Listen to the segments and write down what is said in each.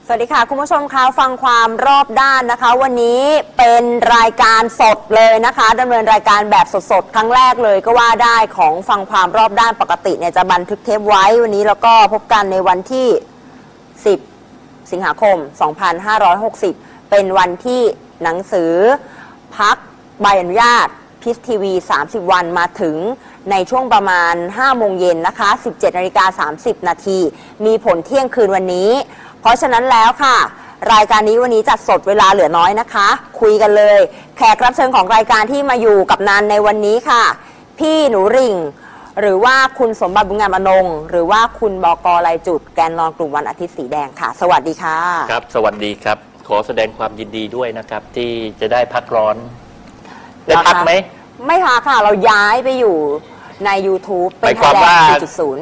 สวัสดีค่ะคุณผู้ชมคะฟังความรอบด้านนะคะวันนี้เป็นรายการสดเลยนะคะดำเนินรายการแบบสดๆครั้งแรกเลยก็ว่าได้ของฟังความรอบด้านปกติเนี่ยจะบันทึกเทปไว้วันนี้แล้วก็พบกันในวันที่10 สิงหาคม 2560 เป็นวันที่หนังสือพักใบอนุญาตพิสทีวี30 วันมาถึงในช่วงประมาณ5 โมงเย็นนะคะ 17:30 นาทีมีผลเที่ยงคืนวันนี้เพราะฉะนั้นแล้วค่ะรายการนี้วันนี้จัดสดเวลาเหลือน้อยนะคะคุยกันเลยแขกรับเชิญของรายการที่มาอยู่กับนันในวันนี้ค่ะพี่หนูริ่งหรือว่าคุณสมบัติบุญงามอนงหรือว่าคุณบก.ลายจุดแกนนอนกลุ่มวันอาทิตย์สีแดงค่ะสวัสดีค่ะครับสวัสดีครับขอแสดงความยินดีด้วยนะครับที่จะได้พักร้อนได้พักไหมไม่พักค่ะเราย้ายไปอยู่ใน YouTube เป็นไทยแลนด์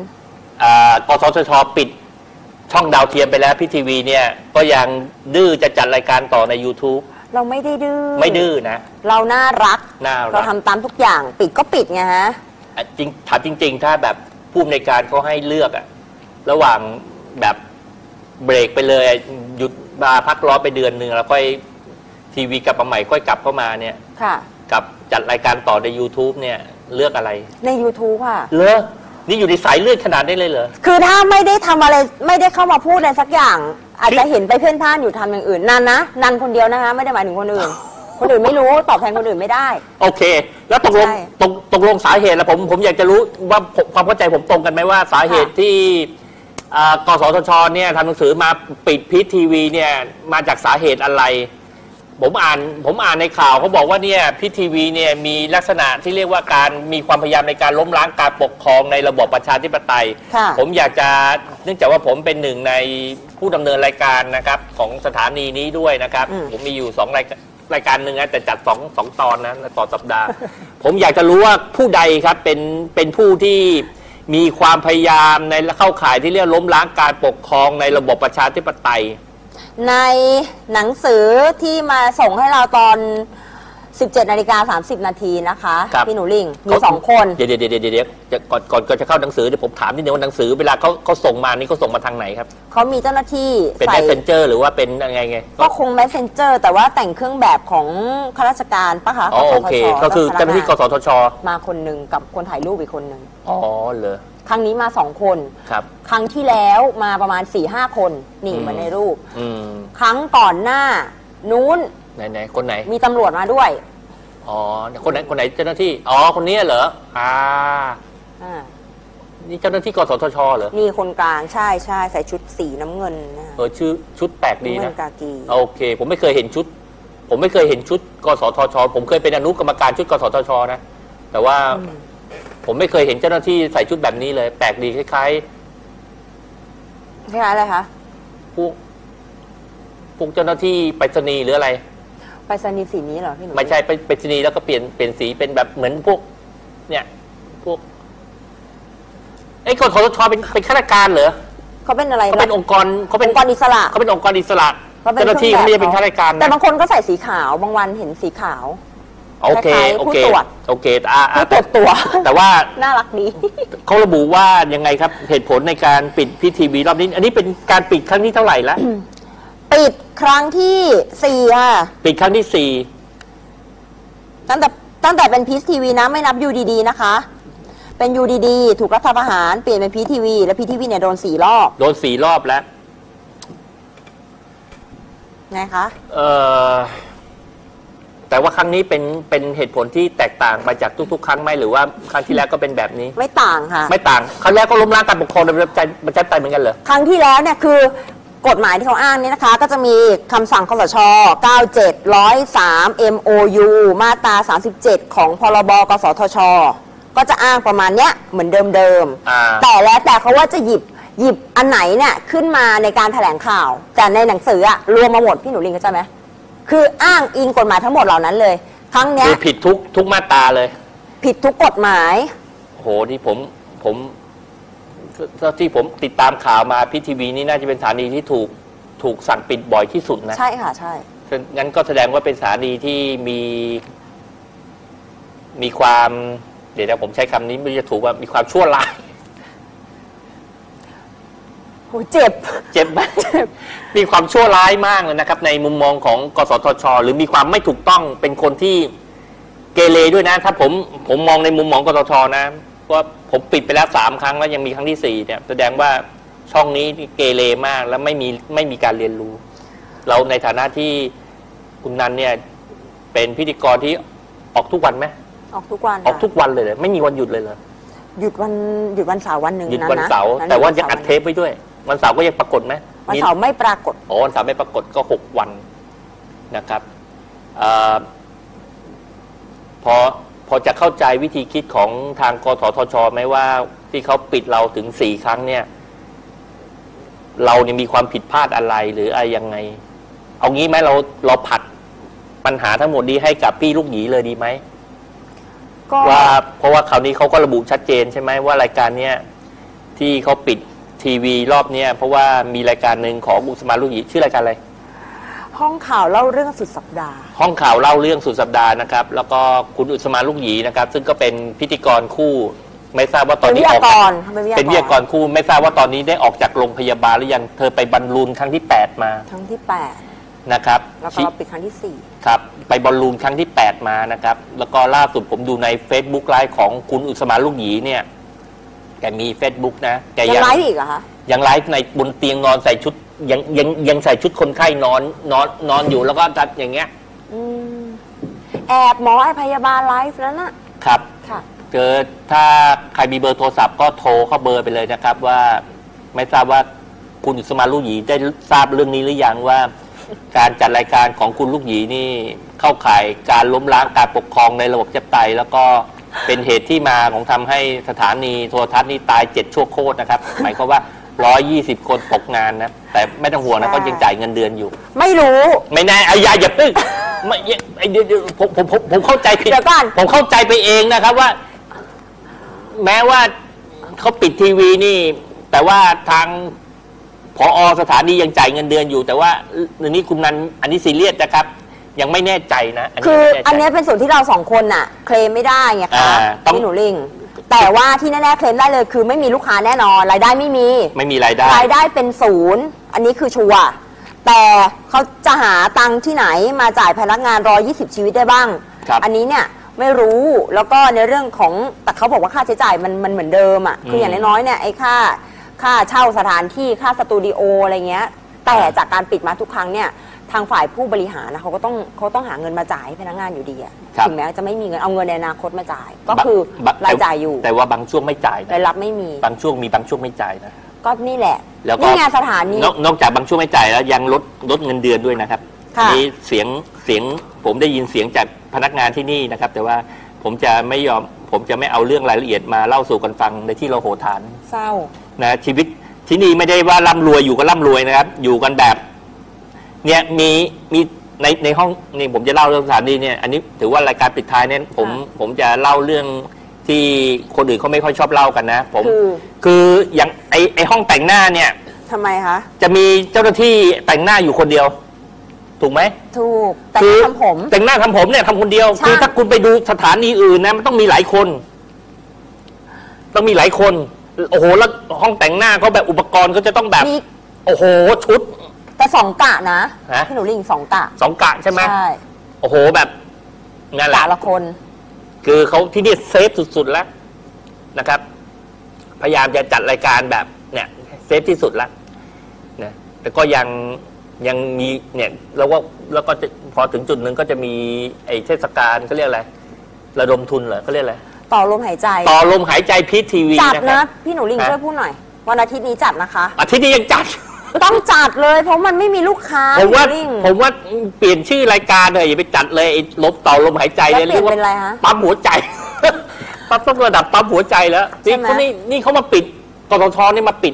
4.0 กสทช.ปิดช่องดาวเทียมไปแล้วพี่ทีวีเนี่ยก็ยังดื้อจะจัดรายการต่อใน YouTube เราไม่ได้ดื้อไม่ดื้อนะเราน่ารักเราทำตามทุกอย่างปิดก็ปิดไงฮะจริงถามจริงๆถ้าแบบผู้อำนวยการเขาให้เลือกอะระหว่างแบบเบรกไปเลยหยุดมาพักร้อนไปเดือนหนึ่งแล้วค่อยทีวีกลับมาใหม่ค่อยกลับเข้ามาเนี่ยกับจัดรายการต่อใน YouTube เนี่ยเลือกอะไรใน YouTube ค่ะเหรอนี่อยู่ในสายเลือดขนาดนี้เลยเหรอคือถ้าไม่ได้ทำอะไรไม่ได้เข้ามาพูดอะไรสักอย่างอาจจะเห็นไปเพื่อนท่านอยู่ทำอย่างอื่นนันคนเดียวนะคะไม่ได้หมายถึงคนอื่นคนอื่นไม่รู้ตอบแทนคนอื่นไม่ได้โอเคแล้วตกลงสาเหตุแล้วผมอยากจะรู้ว่าความเข้าใจผมตรงกันไหมว่าสาเหตุที่กสทช.เนี่ยทำหนังสือมาปิดพีชทีวีเนี่ยมาจากสาเหตุอะไรผมอ่านในข่าวเขาบอกว่าเนี่ยพีชทีวีเนี่ยมีลักษณะที่เรียกว่าการมีความพยายามในการล้มล้างการปกครองในระบอบประชาธิปไตยผมอยากจะเนื่องจากว่าผมเป็นหนึ่งในผู้ดำเนินรายการนะครับของสถานีนี้ด้วยนะครับผมมีอยู่2 รายการหนึ่งนะแต่จัด2 ตอนนะต่อสัปดาห์ ผมอยากจะรู้ว่าผู้ใดครับเป็นผู้ที่มีความพยายามในเข้าข่ายที่เรียกล้มล้างการปกครองในระบบประชาธิปไตยในหนังสือที่มาส่งให้เราตอน 17:30 นาทีนะคะพี่หนูลิ่งมี2 คนเดี๋ยวก่อนจะเข้าหนังสือเดี๋ยวผมถามนิดนึงว่าหนังสือเวลาเขาส่งมานี่เขาส่งมาทางไหนครับเขามีเจ้าหน้าที่เป็น Messenger หรือว่าเป็นยังไงก็คง Messenger แต่ว่าแต่งเครื่องแบบของข้าราชการปะคะโอเคก็คือเจ้าหน้าที่กสทช. มาคนหนึ่งกับคนถ่ายรูปอีกคนหนึ่งอ๋อเลยครั้งนี้มา2 คนครับครั้งที่แล้วมาประมาณ 4-5 คนนี่เหมือนในรูปครั้งก่อนหน้านู้นไหนคนไหนมีตำรวจมาด้วยอ๋อคนไหนเจ้าหน้าที่อ๋อคนนี้เหรอนี่เจ้าหน้าที่กสทช.เหรอนี่คนกลางใช่ใส่ชุดสีน้ำเงินนะชื่อชุดแปลกดีนะกากีโอเคผมไม่เคยเห็นชุดกสทช.ผมเคยเป็นอนุกรรมการชุดกสทช.นะแต่ว่าผมไม่เคยเห็นเจ้าหน้าที่ใส่ชุดแบบนี้เลยแปลกดีคล้ายอะไรคะพวกเจ้าหน้าที่ไปรษณีย์หรืออะไรไปรษณีย์สีนี้เหรอพี่หนูไม่ใช่ไปรษณีย์แล้วก็เปลี่ยนสีเป็นแบบเหมือนพวกเนี่ยพวกกสทช.เป็นข้าราชการเหรอเขาเป็นอะไรเขาเป็นองค์กรเขาเป็นองค์กรอิสระเขาเป็นองค์กรอิสระเจ้าหน้าที่เขาไม่ได้เป็นข้าราชการแต่บางคนก็ใส่สีขาวบางวันเห็นสีขาวโอเคผู้ตรวจผู้ตรวจตัวแต่ว่าน่ารักดีเขาระบุว่ายังไงครับเหตุผลในการปิดพีชทีวีรอบนี้อันนี้เป็นการปิดครั้งที่เท่าไหร่แล้วปิดครั้งที่4ค่ะปิดครั้งที่ 4ตั้งแต่เป็นพีชทีวีนะไม่นับยูดีๆนะคะเป็นยูดีถูกรัฐประหารเปลี่ยนเป็นพีชทีวีและพีชทีวีเนี่ยโดน4 รอบแล้วไงคะแต่ว่าครั้งนี้เป็นเหตุผลที่แตกต่างไปจากทุกๆครั้งไหมหรือว่าครั้งที่แล้วก็เป็นแบบนี้ไม่ต่างค่ะไม่ต่างครั้งแรกก็ล้มล้างการปกครองในประชาธิปไตยเหมือนกันเหรอครั้งที่แล้วเนี่ยคือกฎหมายที่เขาอ้างนี่นะคะก็จะมีคำสั่งคสช97 103 MOU มาตรา37ของพรบกสทช.ก็จะอ้างประมาณเนี้ยเหมือนเดิมแต่แล้วแต่เขาว่าจะหยิบอันไหนเนี่ยขึ้นมาในการแถลงข่าวแต่ในหนังสืออะรวมมาหมดพี่หนูลิงเข้าใจไหมคืออ้างอิงกฎหมายทั้งหมดเหล่านั้นเลยครั้งเนี้ยผิดทุกมาตราเลยผิดทุกกฎหมายโหที่ที่ผมติดตามข่าวมาพีชทีวีนี่น่าจะเป็นสถานีที่ถูกสั่งปิดบ่อยที่สุดนะใช่ค่ะใช่งั้นก็แสดงว่าเป็นสถานีที่มีความเดี๋ยวผมใช้คำนี้ไม่จะถูกว่ามีความชั่วร้ายโหเจ็บมากมีความชั่วร้ายมากเลยนะครับในมุมมองของกสทช.หรือมีความไม่ถูกต้องเป็นคนที่เกเรด้วยนะถ้าผมมองในมุมมองกสทช.นะว่าผมปิดไปแล้ว3 ครั้งแล้วยังมีครั้งที่4เนี่ยแสดงว่าช่องนี้เกเรมากแล้วไม่มีการเรียนรู้เราในฐานะที่คุณนันเนี่ยเป็นพิธีกรที่ออกทุกวันไหมออกทุกวันออกทุกวันเลยไม่มีวันหยุดเลยเหรอหยุดวันเสาร์วันหนึ่งนะหยุดวันเสาร์แต่ว่ายังอัดเทปไว้ด้วยวันเสาร์ก็ยังปรากฏไหมวันเสาร์ไม่ปรากฏวันเสาร์ไม่ปรากฏก็6 วันนะครับพอจะเข้าใจวิธีคิดของทางกสทช.ไหมว่าที่เขาปิดเราถึง4 ครั้งเนี่ยเราเนี่ยมีความผิดพลาดอะไรหรืออะไรยังไงเอางี้ไหมเราผัดปัญหาทั้งหมดนี้ให้กับพี่ลูกหยีเลยดีไหมว่าเพราะว่าคราวนี้เขาก็ระบุชัดเจนใช่ไหมว่ารายการเนี้ยที่เขาปิดทีวีรอบเนี้ยเพราะว่ามีรายการหนึ่งของอุสมานลูกหยีชื่อรายการอะไรห้องข่าวเล่าเรื่องสุดสัปดาห์ห้องข่าวเล่าเรื่องสุดสัปดาห์นะครับแล้วก็คุณอุสมานลูกหยีนะครับซึ่งก็เป็นพิธีกรคู่ไม่ทราบว่าตอนนี้ออกเป็นวิทยากรคู่ไม่ทราบว่าตอนนี้ได้ออกจากโรงพยาบาลหรือยังเธอไปบอลลูนครั้งที่8มาครั้งที่8 นะครับแล้วก็ปิดครั้งที่4 ครับไปบอลลูนครั้งที่8มานะครับแล้วก็ล่าสุดผมดูใน Facebook ไลฟ์ของคุณอุสมานลูกหยีเนี่ยแกมี Facebook นะแกยังไลฟ์อีกเหรอคะยังไลฟ์ในบนเตียงนอนใส่ชุดยังใส่ชุดคนไข้นอนอยู่แล้วก็จัดอย่างเงี้ยแอบหมอไอพยาบาลไลฟ์แล้วนะครับค่ะถ้าใครมีเบอร์โทรศัพท์ก็โทรเข้าเบอร์ไปเลยนะครับว่าไม่ทราบว่าคุณอุสมานลูกหยีได้ทราบเรื่องนี้หรือยังว่าการจัดรายการของคุณลูกหยีนี่เข้าข่ายการล้มล้างการปกครองในระบบประชาธิปไตยแล้วก็เป็นเหตุที่มาของทำให้สถานีโทรทัศน์นี่ตาย7 ชั่วโคตรนะครับหมายความว่า120 คนตกงานนะแต่ไม่ต้องห่วงนะก็ยังจ่ายเงินเดือนอยู่ไม่รู้ไม่แน่อย่าพึ่งไม่ผมเข้าใจผิดผมเข้าใจไปเองนะครับว่าแม้ว่าเขาปิดทีวีนี่แต่ว่าทางผอ.สถานียังจ่ายเงินเดือนอยู่แต่ว่านี่คุณนันอันนี้ซีเรียสนะครับยังไม่แน่ใจนะคืออันนี้เป็นส่วนที่เรา2 คนน่ะเคลมไม่ได้ไงคะพี่หนูลิงแต่ว่าที่แน่ๆเคลมได้เลยคือไม่มีลูกค้าแน่นอนรายได้ไม่มีรายได้เป็น0อันนี้คือชัวร์แต่เขาจะหาตังค์ที่ไหนมาจ่ายพนักงาน120 ชีวิตได้บ้างอันนี้เนี่ยไม่รู้แล้วก็ในเรื่องของแต่เขาบอกว่าค่าใช้จ่ายมันเหมือนเดิมอ่ะคืออย่างน้อยๆเนี่ยไอ้ค่าเช่าสถานที่ค่าสตูดิโออะไรเงี้ยแต่จากการปิดมาทุกครั้งเนี่ยทางฝ่ายผู้บริหารนะเขาต้องหาเงินมาจ่ายให้พนักงานอยู่ดีอะถึงแม้จะไม่มีเงินเอาเงินในอนาคตมาจ่ายก็คือรายจ่ายอยู่แต่ว่าบางช่วงไม่จ่ายรายรับไม่มีบางช่วงมีบางช่วงไม่จ่ายนะก็นี่แหละแล้วนี่ไงสถานีนอกจากบางช่วงไม่จ่ายแล้วยังลดเงินเดือนด้วยนะครับนี่เสียงผมได้ยินเสียงจากพนักงานที่นี่นะครับแต่ว่าผมจะไม่เอาเรื่องรายละเอียดมาเล่าสู่กันฟังในที่เราโหฐานเศร้านะชีวิตที่นี่ไม่ได้ว่าร่ำรวยอยู่ก็ร่ำรวยนะครับอยู่กันแบบเนี่ยมีในห้องนี่ผมจะเล่าเรื่องสถานีเนี่ยอันนี้ถือว่ารายการปิดท้ายเนี่ยผมจะเล่าเรื่องที่คนอื่นเขาไม่ค่อยชอบเล่ากันนะผมคืออย่างไอห้องแต่งหน้าเนี่ยทำไมคะจะมีเจ้าหน้าที่แต่งหน้าอยู่คนเดียวถูกไหมถูกแต่งหน้าทำผมเนี่ยทำคนเดียวคือถ้าคุณไปดูสถานีอื่นนะมันต้องมีหลายคนโอ้โหแล้วห้องแต่งหน้าเขาแบบอุปกรณ์เขาจะต้องแบบโอ้โหชุดแต่2 กะนะพี่หนูลิง2 กะ 2 กะใช่ไหมใช่โอ้โหแบบนั่นแหละกะละคนคือเขาที่นี่เซฟสุดๆแล้วนะครับพยายามจะจัดรายการแบบเนี่ยเซฟที่สุดแล้วนะแต่ก็ยังมีเนี่ยแล้วก็จะพอถึงจุดหนึ่งก็จะมีไอ้เทศกาลเขาเรียกอะไรระดมทุนเหรอเขาเรียกอะไรต่อลมหายใจพีททีวีจัดนะพี่หนูลิงช่วยพูดหน่อยวันอาทิตย์นี้จัดนะคะอาทิตย์นี้ยังจัดต้องจัดเลยเพราะมันไม่มีลูกค้าผมว่าเปลี่ยนชื่อรายการเลยอย่าไปจัดเลยลบต่อลมหายใจเลยเรียกว่าปั๊มหัวใจปั๊มต้องระดับปั๊มหัวใจแล้วนี่เขามาปิดกสทนี่มาปิด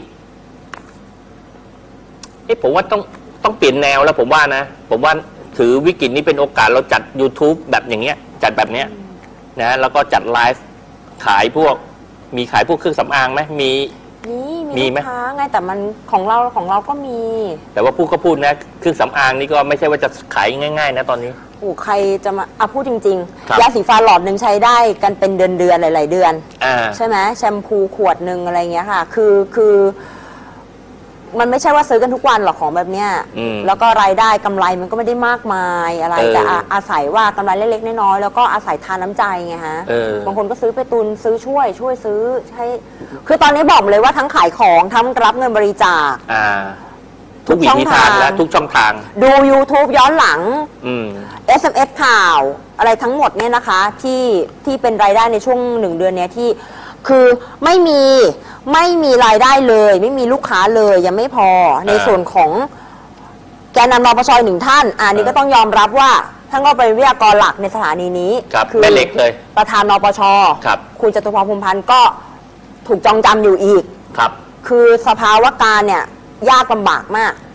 ผมว่าต้องเปลี่ยนแนวแล้วผมว่าถือวิกฤตนี้เป็นโอกาสเราจัด YouTube แบบอย่างเงี้ยจัดแบบเนี้ยนะแล้วก็จัดไลฟ์ขายพวกเครื่องสำอางไหมมีไหมไงแต่มันของเราก็มีแต่ว่าพูดนะเครื่องสำอางนี่ก็ไม่ใช่ว่าจะขายง่ายๆนะตอนนี้ใครจะมาพูดจริงๆยาสีฟันหลอดหนึ่งใช้ได้กันเป็นเดือนหลายๆเดือนใช่ไหมแชมพูขวดหนึ่งอะไรเงี้ยค่ะคือมันไม่ใช่ว่าซื้อกันทุกวันหรอกของแบบเนี้ยแล้วก็รายได้กำไรมันก็ไม่ได้มากมายอะไรแต่อาศัยว่ากำไรเล็กๆน้อยๆแล้วก็อาศัยทานน้ำใจไงฮะบางคนก็ซื้อไปตุนซื้อช่วยซื้อให้คือตอนนี้บอกเลยว่าทั้งขายของทั้งรับเงินบริจาคทุกวิธีทางและทุกช่องทางดู YouTube ย้อนหลังSMS ข่าวอะไรทั้งหมดเนี่ยนะคะที่เป็นรายได้ในช่วง1 เดือนเนี้ยที่คือไม่มีรายได้เลยไม่มีลูกค้าเลยยังไม่พอในส่วนของแกนนำนปชหนึ่งท่านอันนี้ก็ต้องยอมรับว่าท่านก็เป็นวิทยากรหลักในสถานีนี้คือไม่เล็กเลยประธานนปชคุณจตุพร พรหมพันธ์ก็ถูกจองจำอยู่อีกครับคือสภาวะการเนี่ยยากลำบากมาก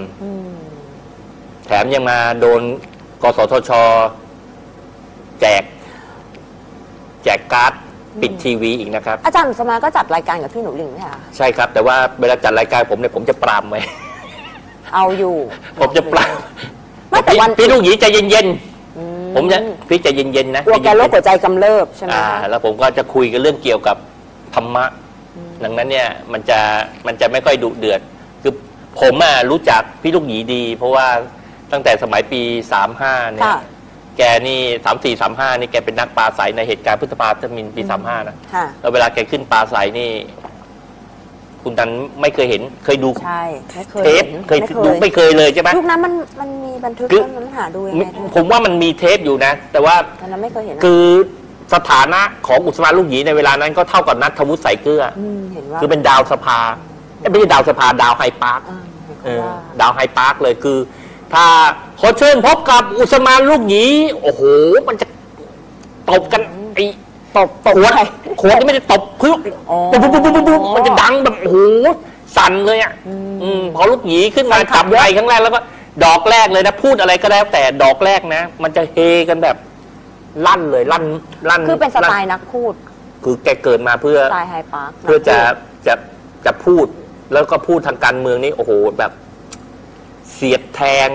แถมยังมาโดนกสทช.แจกการ์ดปิดทีวีอีกนะครับอาจารย์สมาก็จัดรายการกับพี่หนูหลิงไหมคะใช่ครับแต่ว่าเวลาจัดรายการผมเนี่ยผมจะปรามไว้เอาอยู่ผมจะปรามไม่แต่วันพี่ลูกหยีใจเย็นๆผมจะพี่ใจเย็นๆนะกลัวแกโรคหัวใจกำเริบใช่ไหมแล้วผมก็จะคุยกันเรื่องเกี่ยวกับธรรมะดังนั้นเนี่ยมันจะไม่ค่อยดุเดือดคือผมรู้จักพี่ลูกหยีดีเพราะว่าตั้งแต่สมัยปี35เนี่ยแกนี่34-35นี่แกเป็นนักปราศัยในเหตุการณ์พฤษภาธมิฬปี35นะแล้วเวลาแกขึ้นปราศัยนี่คุณตันไม่เคยเห็นเคยดูใช่ไม่เคยเทปเคยดูไม่เคยเลยใช่ไหมยุคนั้นมันมีบันทึกมันหาดูยังไงผมว่ามันมีเทปอยู่นะแต่ว่าตอนนั้นไม่เคยเห็นคือสถานะของอุศมาลูกหยีในเวลานั้นก็เท่ากับนัทวุฒิสายเกลือคือเป็นดาวสภาไม่ใช่ดาวสภาดาวไฮปาร์คดาวไฮปาร์คเลยคือถ้าขอเชิญพบกับอุศมาลูกหยีโอ้โหมันจะตบกันไอ้ตบขวดนี่ไม่ได้ตบพึ่งปุ๊บมันจะดังแบบโอ้โหสั่นเลยพอลูกหยีขึ้นมาจับไฟครั้งแรกแล้วก็ดอกแรกเลยนะพูดอะไรก็แล้วแต่ดอกแรกนะมันจะเฮกันแบบลั่นเลยลั่นคือเป็นสไตล์นักพูดคือแกเกิดมาเพื่อสไตล์ไฮปาร์คเพื่อจะพูดแล้วก็พูดทางการเมืองนี่โอ้โหแบบเสียดแทง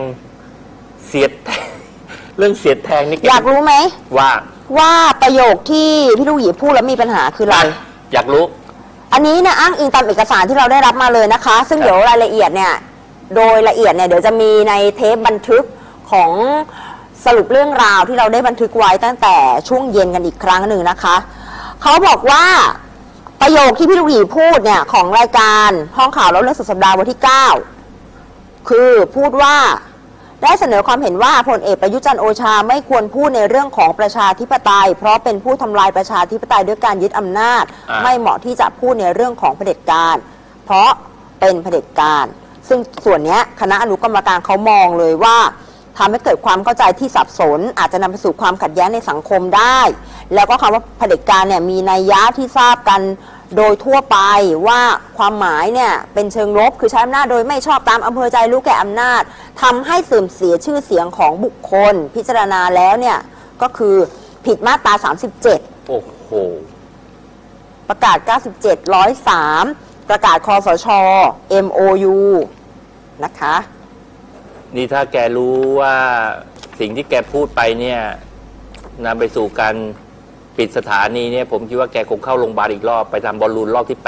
เรื่องเสียดแทงนี่อยากรู้ไหมว่าประโยคที่พี่ลูกหยีพูดแล้วมีปัญหาคืออะไรอยากรู้อันนี้นะอ้างอิงตามเอกสารที่เราได้รับมาเลยนะคะซึ่งเดี๋ยวรายละเอียดเนี่ยโดยละเอียดเนี่ยเดี๋ยวจะมีในเทปบันทึกของสรุปเรื่องราวที่เราได้บันทึกไว้ตั้งแต่ช่วงเย็นกันอีกครั้งหนึ่งนะคะเขาบอกว่าประโยคที่พี่ลูกหยีพูดเนี่ยของรายการห้องข่าวเล่าเรื่องสุดสัปดาห์วันที่9คือพูดว่าได้เสนอความเห็นว่าพลเอกประยุทธ์จันทร์โอชาไม่ควรพูดในเรื่องของประชาธิปไตยเพราะเป็นผู้ทำลายประชาธิปไตยด้วยการยึดอำนาจไม่เหมาะที่จะพูดในเรื่องของเผด็จการเพราะเป็นเผด็จการซึ่งส่วนนี้คณะอนุกรรมการเขามองเลยว่าทำให้เกิดความเข้าใจที่สับสนอาจจะนำไปสู่ความขัดแย้งในสังคมได้แล้วก็คำว่าเผด็จการเนี่ยมีนัยยะที่ทราบกันโดยทั่วไปว่าความหมายเนี่ยเป็นเชิงลบคือใช้อำนาจโดยไม่ชอบตามอำเภอใจรู้แก่อำนาจทำให้เสื่อมเสียชื่อเสียงของบุคคลพิจารณาแล้วเนี่ยก็คือผิดมาตรา37 โอ้โหประกาศ97 103ประกาศคสช MOU นะคะนี่ถ้าแกรู้ว่าสิ่งที่แกพูดไปเนี่ยนำไปสู่การปิดสถานีเนี่ยผมคิดว่าแกคงเข้าโรงพยาบาลอีกรอบไปทำบอลลูนรอบที่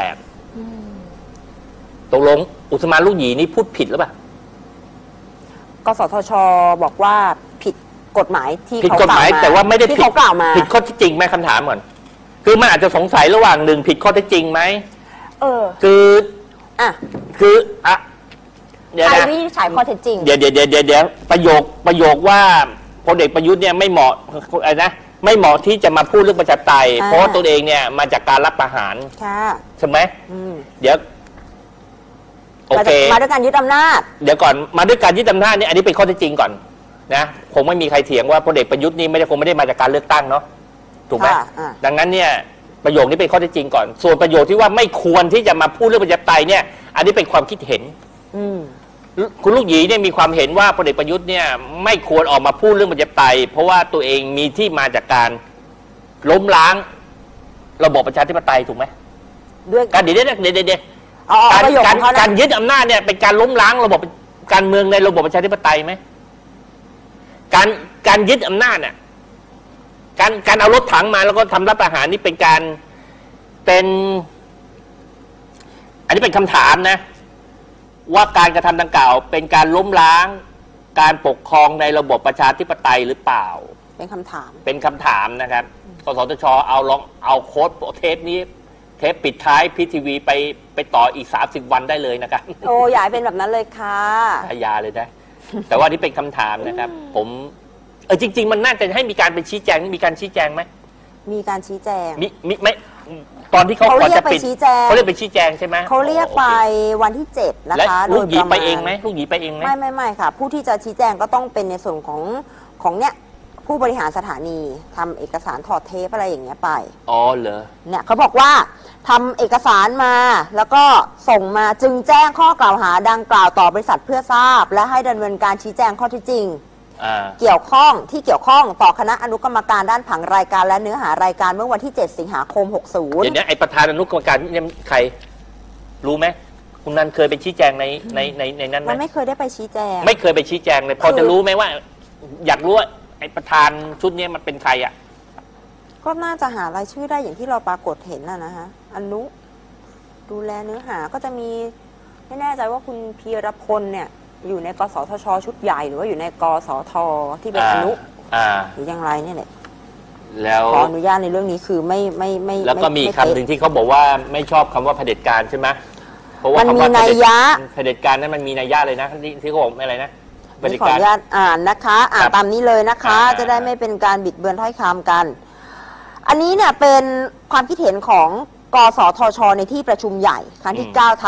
8ตกลงอุศมาลูกหยีนี่พูดผิดหรือเปล่ากสทช.บอกว่าผิดกฎหมายที่ผิดกฎหมายแต่ว่าไม่ได้ผิดเขากล่าวมาผิดข้อเท็จจริงไหมคำถามก่อนคือมันอาจจะสงสัยระหว่างหนึ่งผิดข้อเท็จจริงไหมคือใครวินิจฉัยข้อเท็จจริงเดี๋ยวประโยคว่าพลเอกประยุทธ์เนี่ยไม่เหมาะอะไรนะไม่เหมาะที่จะมาพูดเรื่องประชาธิปไตยเพราะว่าตัวเองเนี่ยมาจากการรับประหารใช่ไหมเดี๋ยวโอเคมาด้วยการยึดอำนาจเดี๋ยวก่อนมาด้วยการยึดอำนาจนี่อันนี้เป็นข้อเท็จจริงก่อนนะคงไม่มีใครเถียงว่าพลเอกประยุทธ์นี่คงไม่ได้มาจากการเลือกตั้งเนาะถูกไหมดังนั้นเนี่ยประโยคนี้เป็นข้อเท็จจริงก่อนส่วนประโยคที่ว่าไม่ควรที่จะมาพูดเรื่องประชาธิปไตยเนี่ยอันนี้เป็นความคิดเห็นคุณลูกหยีเนี่ยมีความเห็นว่าพลเอกประยุทธ์เนี่ยไม่ควรออกมาพูดเรื่องประชาธิปไตยเพราะว่าตัวเองมีที่มาจากการล้มล้างระบบประชาธิปไตยถูกไหมด้วยการการยึดอำนาจเนี่ยเป็นการล้มล้างระบบการเมืองในระบบประชาธิปไตยไหมการยึดอำนาจเนี่ยการเอารถถังมาแล้วก็ทำรัฐประหารนี่เป็นอันนี้เป็นคำถามนะว่าการกระทำดังกล่าวเป็นการล้มล้างการปกครองในระบบประชาธิปไตยหรือเปล่าเป็นคำถามนะครับกสทชเอาโค้ดเทปนี้เทปปิดท้ายพีทีวีไปต่ออีก30 วันได้เลยนะครับโอ้ยายเป็นแบบนั้นเลยค่ะยาเลยนะ แต่ว่านี่เป็นคำถามนะครับผมจริงๆมันน่าจะให้มีการไปชี้แจงมีการชี้แจงไหมมีการชี้แจงมีไม่ตอนที่เขาเรียกไปชี้แจงเขาเรียกไปชี้แจงใช่ไหมเขาเรียกไปวันที่7นะคะลูกหยีไปเองไหมลูกหยีไปเองไหมไม่ค่ะผู้ที่จะชี้แจงก็ต้องเป็นในส่วนของเนี่ยผู้บริหารสถานีทำเอกสารถอดเทปอะไรอย่างเงี้ยไปอ๋อเหรอเนี่ยเขาบอกว่าทำเอกสารมาแล้วก็ส่งมาจึงแจ้งข้อกล่าวหาดังกล่าวต่อบริษัทเพื่อทราบและให้ดำเนินการชี้แจงข้อเท็จจริงเกี่ยวข้องต่อคณะอนุกรรมการด้านผังรายการและเนื้อหารายการเมื่อวันที่7 สิงหาคม 60 เดี๋ยวนี้ไอประธานอนุกรรมการนี่ใครรู้ไหมคุณนันเคยไปชี้แจงในนั้นไหมมันไม่เคยได้ไปชี้แจงไม่เคยไปชี้แจงเลยพอจะรู้ไหมว่าอยากรู้ว่าไอประธานชุดนี้มันเป็นใครอ่ะก็น่าจะหารายชื่อได้อย่างที่เราปรากฏเห็นนะฮะอนุดูแลเนื้อหาก็จะมีไม่แน่ใจว่าคุณพีรพลเนี่ยอยู่ในกสทชชุดใหญ่หรือว่าอยู่ในกสทที่เป็นอนุหรืออย่างไรเนี่ยแหละแล้วขออนุญาตในเรื่องนี้คือไม่แล้วก็มีคำหนึ่งที่เขาบอกว่าไม่ชอบคำว่าเผด็จการใช่ไหมเพราะว่ามันมีนัยยะเผด็จการนั้นมันมีนัยยะเลยนะที่เขาบอกอะไรนะเผด็จการขออนุญาตอ่านนะคะอ่านตามนี้เลยนะคะจะได้ไม่เป็นการบิดเบือนถ้อยคำกันอันนี้เนี่ยเป็นความคิดเห็นของกสทชในที่ประชุมใหญ่ครั้งที่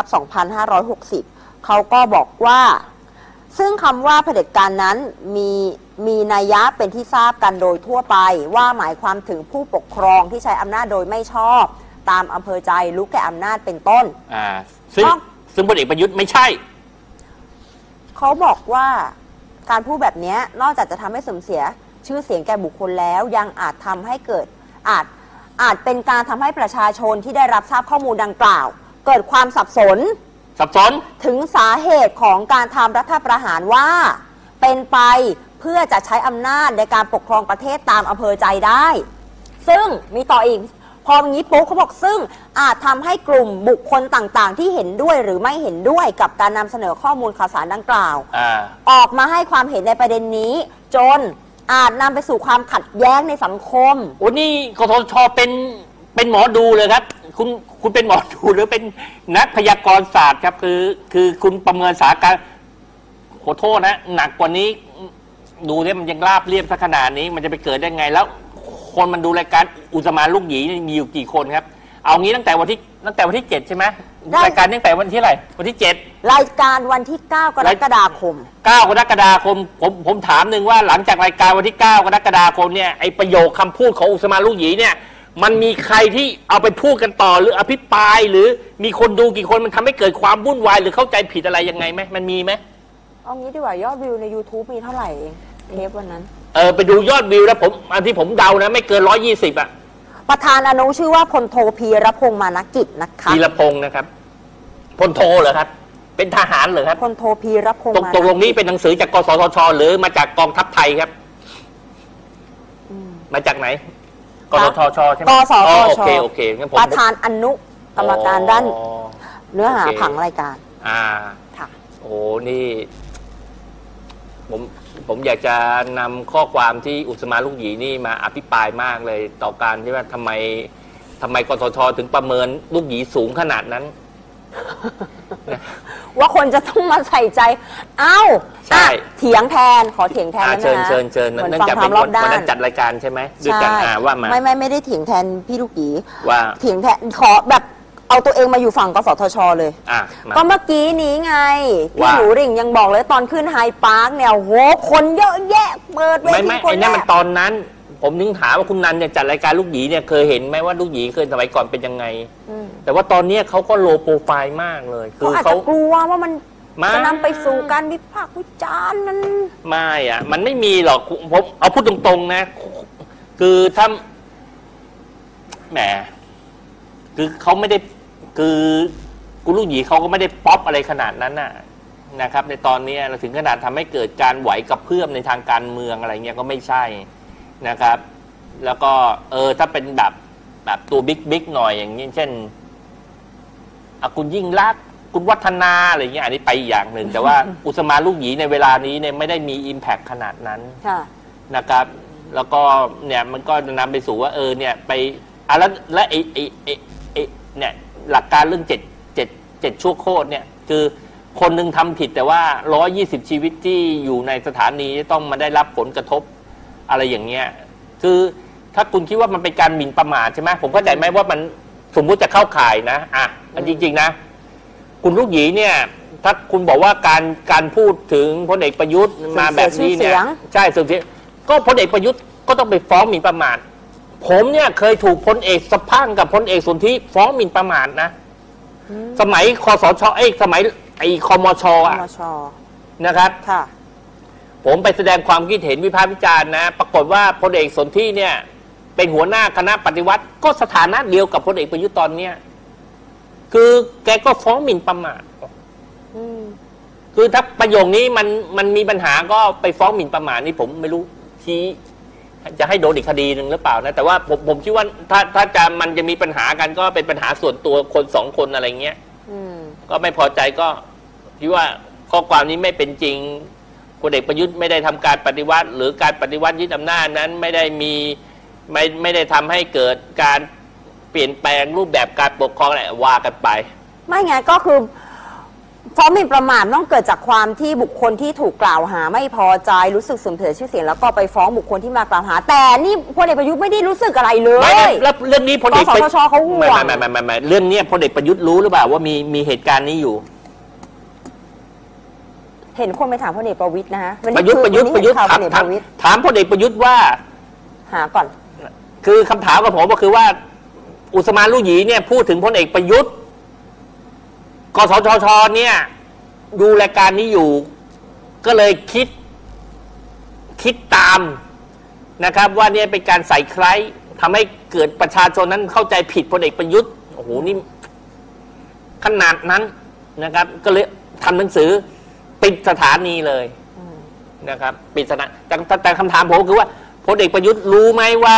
9/2560เขาก็บอกว่าซึ่งคำว่าเผด็จการนั้นมีนัยยะเป็นที่ทราบกันโดยทั่วไปว่าหมายความถึงผู้ปกครองที่ใช้อำนาจโดยไม่ชอบตามอำเภอใจรู้แก่อำนาจเป็นต้นซึ่งพลเอกประยุทธ์ไม่ใช่เขาบอกว่าการพูดแบบนี้นอกจากจะทำให้เสื่อมเสียชื่อเสียงแก่บุคคลแล้วยังอาจทำให้เกิดอาจเป็นการทำให้ประชาชนที่ได้รับทราบข้อมูลดังกล่าวเกิดความสับสนถึงสาเหตุของการทำรัฐประหารว่าเป็นไปเพื่อจะใช้อำนาจในการปกครองประเทศตามอำเภอใจได้ซึ่งมีต่ออีกพออย่างนี้ปุ๊บเขาบอกซึ่งอาจทำให้กลุ่มบุคคลต่างๆที่เห็นด้วยหรือไม่เห็นด้วยกับการนำเสนอข้อมูลข่าวสารดังกล่าวออกมาให้ความเห็นในประเด็นนี้จนอาจนำไปสู่ความขัดแย้งในสังคมโอ้นี่กสทชเป็นหมอดูเลยครับคุณเป็นหมอดูหรือเป็นนักพยากรณ์ศาสตร์ครับคือคุณประเมินสถานการณ์ขอโทษนะหนักกว่านี้ดูเนี่ยมันยังราบเรียบซะขนาดนี้มันจะไปเกิดได้ไงแล้วคนมันดูรายการอุสมานลูกหยีมีอยู่กี่คนครับเอางี้ตั้งแต่วันที่7ใช่ไหมรายการตั้งแต่วันที่อะไรวันที่7 รายการวันที่9 กรกฎาคม 9 กรกฎาคมผมถามหนึ่งว่าหลังจากรายการวันที่9 กรกฎาคมเนี่ยไอประโยคคำพูดของอุสมานลูกหยีเนี่ยมันมีใครที่เอาไปพูดกันต่อหรืออภิปรายหรือมีคนดูกี่คนมันทำให้เกิดความวุ่นวายหรือเข้าใจผิดอะไรยังไงไหมมันมีไหมเอางี้ดีกว่ายอดวิวใน YouTube มีเท่าไหร่เองเทปวันนั้นไปดูยอดวิวแล้วอันที่ผมเดานะไม่เกิน120อ่ะประธานอนุชื่อว่าพลโทพีรพงษ์มานกิจนะคะพีรพงษ์นะครับพลโทเหรอครับเป็นทหารเหรอครับพลโทพีรพงษ์ตกลงนี้เป็นหนังสือจากกสทชหรือมาจากกองทัพไทยครับมาจากไหนกสทชใช่ไหมกสทชโอเคงั้นผมประธานอนุกรรมการด้านเนื้อหาผังรายการค่ะโอ้นี่ผมอยากจะนำข้อความที่อุสมานลูกหยีนี่มาอภิปรายมากเลยต่อการที่ว่าทำไมกสทชถึงประเมินลูกหยีสูงขนาดนั้นว่าคนจะต้องมาใส่ใจใช่เถียงแทนขอเถียงแทนเชิญนั่นจากเป็นวันนั้นจัดรายการใช่ไหมด้วยกันว่ามาไม่ได้เถียงแทนพี่ลูกหยีว่าเถียงแทนขอแบบเอาตัวเองมาอยู่ฝั่งกสทชเลยก็เมื่อกี้นี้ไงพี่หนูริ่งยังบอกเลยตอนขึ้นไฮพาร์คเนี่ยโหคนเยอะแยะเปิดเวทีคนไอ้นั่นมันตอนนั้นผมนึกถามว่าคุณนันเนี่ยจัดรายการลูกหยีเนี่ยเคยเห็นไหมว่าลูกหยีเคยสมัยก่อนเป็นยังไงแต่ว่าตอนนี้เขาก็โลโปรไฟล์มากเลยคือเขากลัวว่ามันจะนำไปสู่การวิพากษ์วิจารณ์นั้นไม่มันไม่มีหรอกผมเอาพูดตรงๆนะคือถ้าแหมคือเขาไม่ได้คือกูลูกหยีเขาก็ไม่ได้ป๊อปอะไรขนาดนั้นนะครับในตอนนี้เราถึงขนาดทำให้เกิดการไหวกับเพื่อมในทางการเมืองอะไรเงี้ยก็ไม่ใช่นะครับแล้วก็ถ้าเป็นแบบตัวบิ๊กหน่อยอย่างนี้เช่นคุณยิ่งลักษณ์คุณวัฒนาอะไรเงี้ยอันนี้ไปอีกอย่างหนึ่งแต่ว่า อุสมาลูกหยีในเวลานี้เนี่ยไม่ได้มี Impact ขนาดนั้นนะครับแล้วก็เนี่ยมันก็นำไปสู่ว่าเนี่ยไปแล้วไอ้เนี่ยหลักการเรื่อง7ชั่วโคตรเนี่ยคือคนหนึ่งทำผิดแต่ว่า120ชีวิตที่อยู่ในสถานีต้องมาได้รับผลกระทบอะไรอย่างเงี้ยคือถ้าคุณคิดว่ามันเป็นการหมิ่นประมาทใช่ไหมผมเข้าใจไหมว่ามันสมมุติจะเข้าข่ายนะจริงๆนะคุณลูกหยีเนี่ยถ้าคุณบอกว่าการพูดถึงพลเอกประยุทธ์มาแบบนี้เนี่ยใช่เสื่อมเสียก็พลเอกประยุทธ์ก็ต้องไปฟ้องหมิ่นประมาทผมเนี่ยเคยถูกพลเอกสะพังกับพลเอกสนธิฟ้องหมิ่นประมาทนะสมัยคสชสมัยคมชนะครับผมไปแสดงความคิดเห็นวิพากษ์วิจารณ์นะปรากฏว่าพลเอกสนธิเนี่ยเป็นหัวหน้าคณะปฏิวัติก็สถานะเดียวกับพลเอกประยุทธ์ตอนเนี้ยคือแกก็ฟ้องหมิ่นประมาทคือถ้าประโยคนี้มันมีปัญหาก็ไปฟ้องหมิ่นประมาทนี่ผมไม่รู้ชี้จะให้โดนอีกคดีหนึ่งหรือเปล่านะแต่ว่าผมคิดว่าถ้ามันจะมีปัญหากันก็เป็นปัญหาส่วนตัวคน2 คนอะไรเงี้ยก็ไม่พอใจก็คิดว่าข้อความนี้ไม่เป็นจริงพลเอกประยุทธ์ไม่ได้ทำการปฏิวัติหรือการปฏิวัติยึดอำนาจนั้นไม่ได้ทำให้เกิดการเปลี่ยนแปลงรูปแบบการปกครองอะไรว่ากันไปไม่ไงก็คือฟ้องหมิ่นประมาทต้องเกิดจากความที่บุคคลที่ถูกกล่าวหาไม่พอใจรู้สึกเสื่อมเสียชื่อเสียงแล้วก็ไปฟ้องบุคคลที่มากล่าวหาแต่นี่พลเอกประยุทธ์ไม่ได้รู้สึกอะไรเลยไม่แล้วเรื่องนี้พลเอกประยุทธ์เขาห่วงไม่เรื่องนี้พลเอกประยุทธ์รู้หรือเปล่าว่ามีเหตุการณ์นี้อยู่เห็นคนไปถามพลเอกประวิตรนะฮะประยุทธ์ถามพลเอกประยุทธ์ว่าหาก่อนคือคำถามกับผมก็คือว่าอุสมานลูกหยีเนี่ยพูดถึงพลเอกประยุทธ์กสทชเนี่ยดูรายการนี้อยู่ก็เลยคิดตามนะครับว่าเนี่ยเป็นการใส่ไคร้ทำให้เกิดประชาชนนั้นเข้าใจผิดพลเอกประยุทธ์โอ้โหนี่ขนาดนั้นนะครับก็เลยทำหนังสือปิดสถานีเลยนะครับปิดสถานีแต่คำถามผมคือว่าพลเอกประยุทธ์รู้ไหมว่า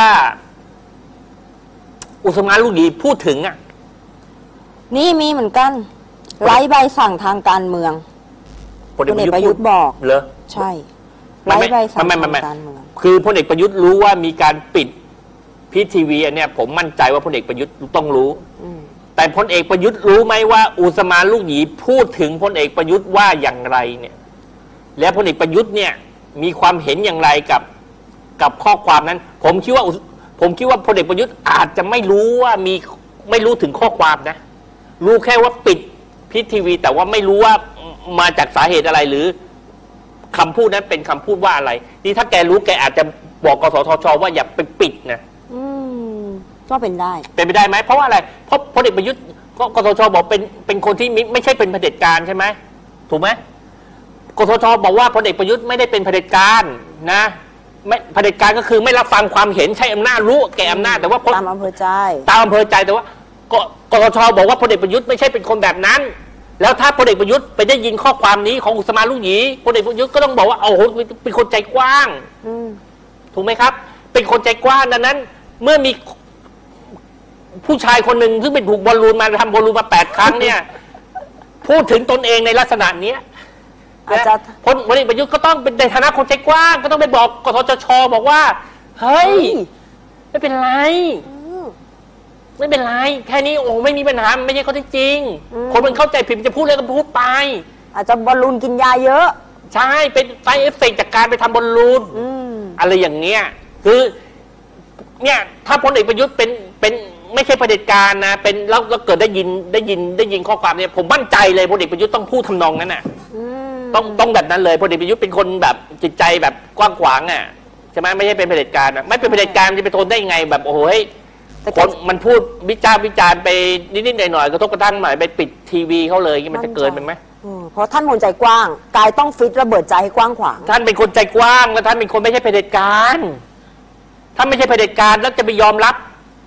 อุสมานลูกหยีพูดถึงนี่มีเหมือนกันไร้ใบสั่งทางการเมืองพลเอกประยุทธ์บอกเหรอใช่ไร้ใบสั่งทางการเมืองคือพลเอกประยุทธ์รู้ว่ามีการปิดพีทีวีอันเนี้ยผมมั่นใจว่าพลเอกประยุทธ์ต้องรู้แต่พลเอกประยุทธ์รู้ไหมว่าอุสมานลูกหยีพูดถึงพลเอกประยุทธ์ว่าอย่างไรเนี่ยแล้วพลเอกประยุทธ์เนี่ยมีความเห็นอย่างไรกับข้อความนั้นผมคิดว่าพลเอกประยุทธ์อาจจะไม่รู้ว่าไม่รู้ถึงข้อความนะรู้แค่ว่าปิดพีทีวีแต่ว่าไม่รู้ว่ามาจากสาเหตุอะไรหรือคำพูดนั้นเป็นคำพูดว่าอะไรนี่ถ้าแกรู้แกอาจจะบอกกสทชว่าอย่าไปปิดนะก็เป็นได้ไปได้ไหมเพราะว่าอะไรเพราะพลเอกประยุทธ์กสทชบอกเป็นคนที่ไม่ใช่เป็นเผด็จการใช่ไหมถูกไหมกสทชบอกว่าพลเอกประยุทธ์ไม่ได้เป็นเผด็จการนะไม่เผด็จการก็คือไม่รับฟังความเห็นใช้อำนาจรู้แก่อำนาจแต่ว่าตามอำเภอใจแต่ว่ากสทชบอกว่าพลเอกประยุทธ์ไม่ใช่เป็นคนแบบนั้นแล้วถ้าพลเอกประยุทธ์ไปได้ยินข้อความนี้ของอุสมานลูกหยีพลเอกประยุทธ์ก็ต้องบอกว่าโอ้โหเป็นคนใจกว้างถูกไหมครับเป็นคนใจกว้างดังนั้นเมื่อมีผู้ชายคนหนึ่งซึ่งเป็นถูกบอลลูนมาทำบอลลูนมา8 ครั้งเนี่ยพูดถึงตนเองในลักษณะนี้พลเอกประยุทธ์ก็ต้องเป็นในฐานะคนใจกว้างก็ต้องไปบอกกสทชบอกว่าเฮ้ยไม่เป็นไรไม่เป็นไรแค่นี้โอ้ไม่มีปัญหาไม่ใช่ข้อเท็จจริงคนมันเข้าใจผิดจะพูดอะไรก็พูดไปอาจจะบอลลูนกินยาเยอะใช่เป็นไซด์เอฟเฟกต์จากการไปทำบอลลูนอะไรอย่างเงี้ยคือเนี่ยถ้าพลเอกประยุทธ์เป็นไม่ใช่เผด็จการนะเป็นแล้วเกิดได้ยินข้อความเนี่ยผมมั่นใจเลยพลเอกประยุทธ์ต้องพูดทำนองนั้นน่ะต้องแบบนั้นเลยพลเอกประยุทธ์เป็นคนแบบจิตใจแบบกว้างขวางอ่ะใช่ไหมไม่ใช่เป็นเผด็จการนะไม่เป็นเผด็จการจะไปทนได้ไงแบบโอ้โหคนมันพูดวิจารณ์ไปนิดๆหน่อยๆกระทบกระทั่งหน่อยไปปิดทีวีเขาเลยมันจะเกินไปไหมเพราะท่านคนใจกว้างกายต้องฟิตระเบิดใจให้กว้างขวางท่านเป็นคนใจกว้างและท่านเป็นคนไม่ใช่เผด็จการท่านไม่ใช่เผด็จการแล้วจะไปยอมรับ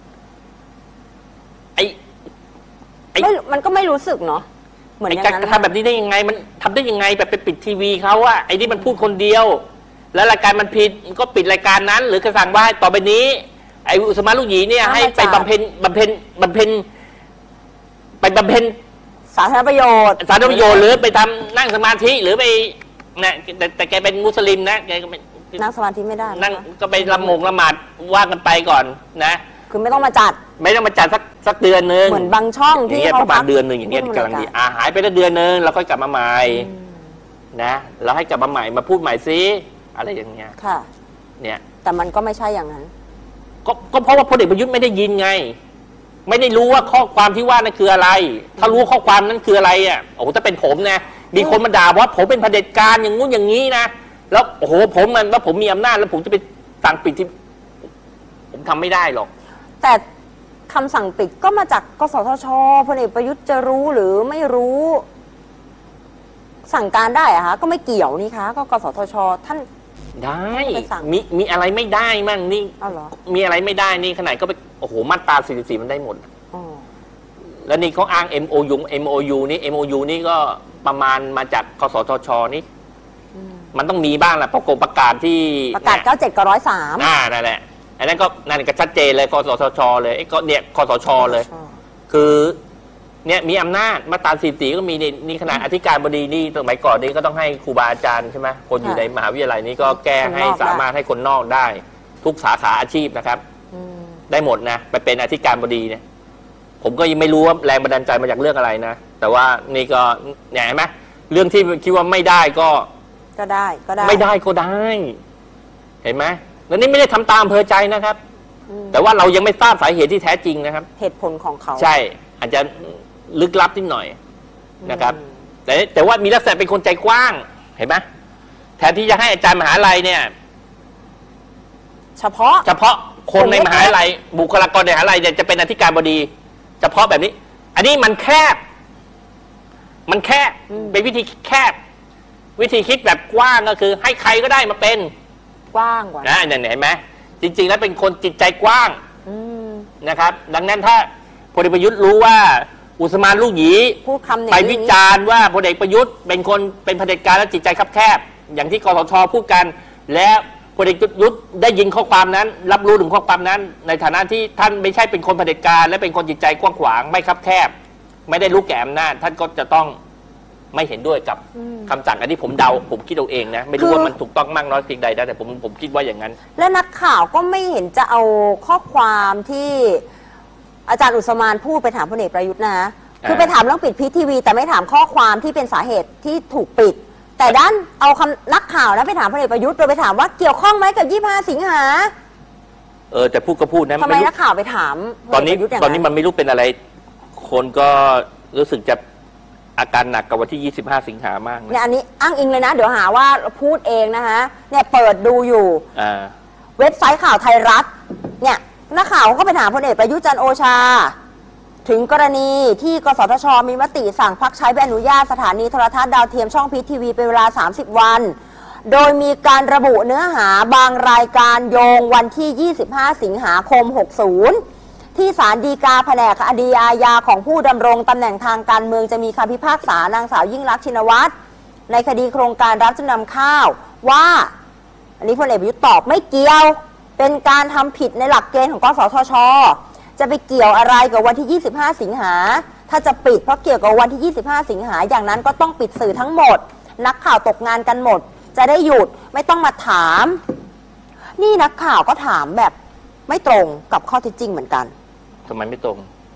มันก็ไม่รู้สึกเนาะเหมือนการทำแบบนี้ได้ยังไงมันทำได้ยังไงแบบไปปิดทีวีเขาอะไอ้นี่มันพูดคนเดียวแล้วรายการมันผิดก็ปิดรายการนั้นหรือกระสั่งว่าต่อไปนี้ไอ้อุสมานลูกหยีเนี่ยให้ไปบำเพ็ญสาธารณประโยชน์หรือไปทำนั่งสมาธิหรือไปนะแต่แกเป็นมุสลิมนะแกก็นั่งสมาธิไม่ได้นั่งก็ไปละหมาดว่ากันไปก่อนนะคือไม่ต้องมาจัดสักเดือนนึงเหมือนบางช่องที่เขาประมาณเดือนนึงอย่างเงี้ยกำลังดีหายไปได้เดือนนึงเราค่อยกลับมาใหม่นะเราให้กลับมาใหม่มาพูดใหม่ซิอะไรอย่างเงี้ยค่ะเนี่ยแต่มันก็ไม่ใช่อย่างนั้นก็เพราะว่าพลเอกประยุทธ์ไม่ได้ยินไงไม่ได้รู้ว่าข้อความที่ว่านั่นคืออะไรถ้ารู้ข้อความนั้นคืออะไรอ่ะโอ้โหถ้าเป็นผมนะมีคนมาด่าว่าผมเป็นเผด็จการอย่างงู้นอย่างนี้นะแล้วโอ้โหผมมันว่าผมมีอำนาจแล้วผมจะไปสั่งปิดที่ผมทำไม่ได้หรอกแต่คำสั่งปิดก็มาจากกสทช.พลเอกประยุทธ์จะรู้หรือไม่รู้สั่งการได้อะคะก็ไม่เกี่ยวนี่คะก็กสทช.ท่านได้มีอะไรไม่ได้มั่งนี่มีอะไรไม่ได้นี่ขนาดก็ไปโอ้โหมาตรา44มันได้หมดแล้วนี่เขาอ้าง MOU นี่ก็ประมาณมาจากกสทช.นี่มันต้องมีบ้างแหละประกาศที่ประกาศ97กับ103 นั่นแหละอันนั้นก็ชัดเจนเลยกสทช.เลยก็เนี่ยกสช.เลยคือเนี่ยมีอำนาจมาตรา44ก็มีนี่ขนาดอธิการบดีนี่สมัยก่อนนี่ก็ต้องให้ครูบาอาจารย์ใช่ไหมคนอยู่ในมหาวิทยาลัยนี้ก็แก้ให้สามารถให้คนนอกได้ทุกสาขาอาชีพนะครับได้หมดนะไปเป็นอธิการบดีเนี่ยผมก็ยังไม่รู้ว่าแรงบันดาลใจมาจากเรื่องอะไรนะแต่ว่านี่ก็เนี่ยเห็นไหมเรื่องที่คิดว่าไม่ได้ก็ได้ไม่ได้ก็ได้เห็นไหมแล้วนี่ไม่ได้ทำตามอำเภอใจนะครับแต่ว่าเรายังไม่ทราบสาเหตุที่แท้จริงนะครับเหตุผลของเขาใช่อาจจะลึกลับนิดหน่อยนะครับแต่ว่ามีลักษณะเป็นคนใจกว้างเห็นไหมแทนที่จะให้อาจารย์มหาลัยเนี่ยเฉพาะคนในมหาลัยบุคลากรในมหาลัยเนี่ยจะเป็นอธิการบดีเฉพาะแบบนี้อันนี้มันแคบเป็นวิธีแคบวิธีคิดแบบกว้างก็คือให้ใครก็ได้มาเป็นกว้างกว่านะเห็นไหมจริงๆแล้วเป็นคนจิตใจกว้างนะครับดังนั้นถ้าพลเอกประยุทธ์รู้ว่าอุสมานลูกหยีไปวิจารณ์ว่าพลเอกประยุทธ์เป็นคนเป็นเผด็จการและจิตใจคับแคบอย่างที่กสทพูดกันและพลเอกประยุทธ์ได้ยินข้อความนั้นรับรู้ถึงข้อความนั้นในฐานะที่ท่านไม่ใช่เป็นคนเผด็จการและเป็นคนจิตใจกว้างขวางไม่คับแคบไม่ได้รู้แก่อำนาจท่านก็จะต้องไม่เห็นด้วยกับคำสั่งอันนี้ผมเดาผมคิดเอาเองนะไม่รู้ว่ามันถูกต้องมากน้อยเพียงใดนะแต่ผมคิดว่าอย่างนั้นและนักข่าวก็ไม่เห็นจะเอาข้อความที่อาจารย์อุสมานพูดไปถามพลเอกประยุทธ์นะคือไปถามเรื่องปิดพีทีวีแต่ไม่ถามข้อความที่เป็นสาเหตุที่ถูกปิดแต่ด้านเอาคำนักข่าวนะไปถามพลเอกประยุทธ์โดยไปถามว่าเกี่ยวข้องไหมกับ25 สิงหาแต่พูดก็พูดนะทำไมนักข่าวไปถามตอนนี้มันไม่รู้เป็นอะไรคนก็รู้สึกจะอาการหนักกับวันที่25 สิงหามากเนี่ยอันนี้อ้างอิงเลยนะเดี๋ยวหาว่าพูดเองนะคะเนี่ยเปิดดูอยู่เว็บไซต์ข่าวไทยรัฐเนี่ยนักข่าวก็ไปถามพลเอกประยุทธ์จันทร์โอชาถึงกรณีที่กสทช.มีมติสั่งพักใช้ใบอนุญาตสถานีโทรทัศน์ดาวเทียมช่องพีทีวีเป็นเวลา30 วันโดยมีการระบุเนื้อหาบางรายการโยงวันที่25 สิงหาคม 60ที่ศาลฎีกาแผนกคดีอาญาของผู้ดำรงตำแหน่งทางการเมืองจะมีคำพิพากษานางสาวยิ่งลักษณ์ชินวัตรในคดีโครงการรับจำนำข้าวว่าอันนี้พลเอกประยุทธ์ตอบไม่เกี่ยวเป็นการทำผิดในหลักเกณฑ์ของกสทช.จะไปเกี่ยวอะไรกับวันที่25 สิงหาถ้าจะปิดเพราะเกี่ยวกับวันที่25 สิงหาอย่างนั้นก็ต้องปิดสื่อทั้งหมดนักข่าวตกงานกันหมดจะได้หยุดไม่ต้องมาถามนี่นักข่าวก็ถามแบบไม่ตรงกับข้อเท็จจริงเหมือนกันทำไมไม่ตรง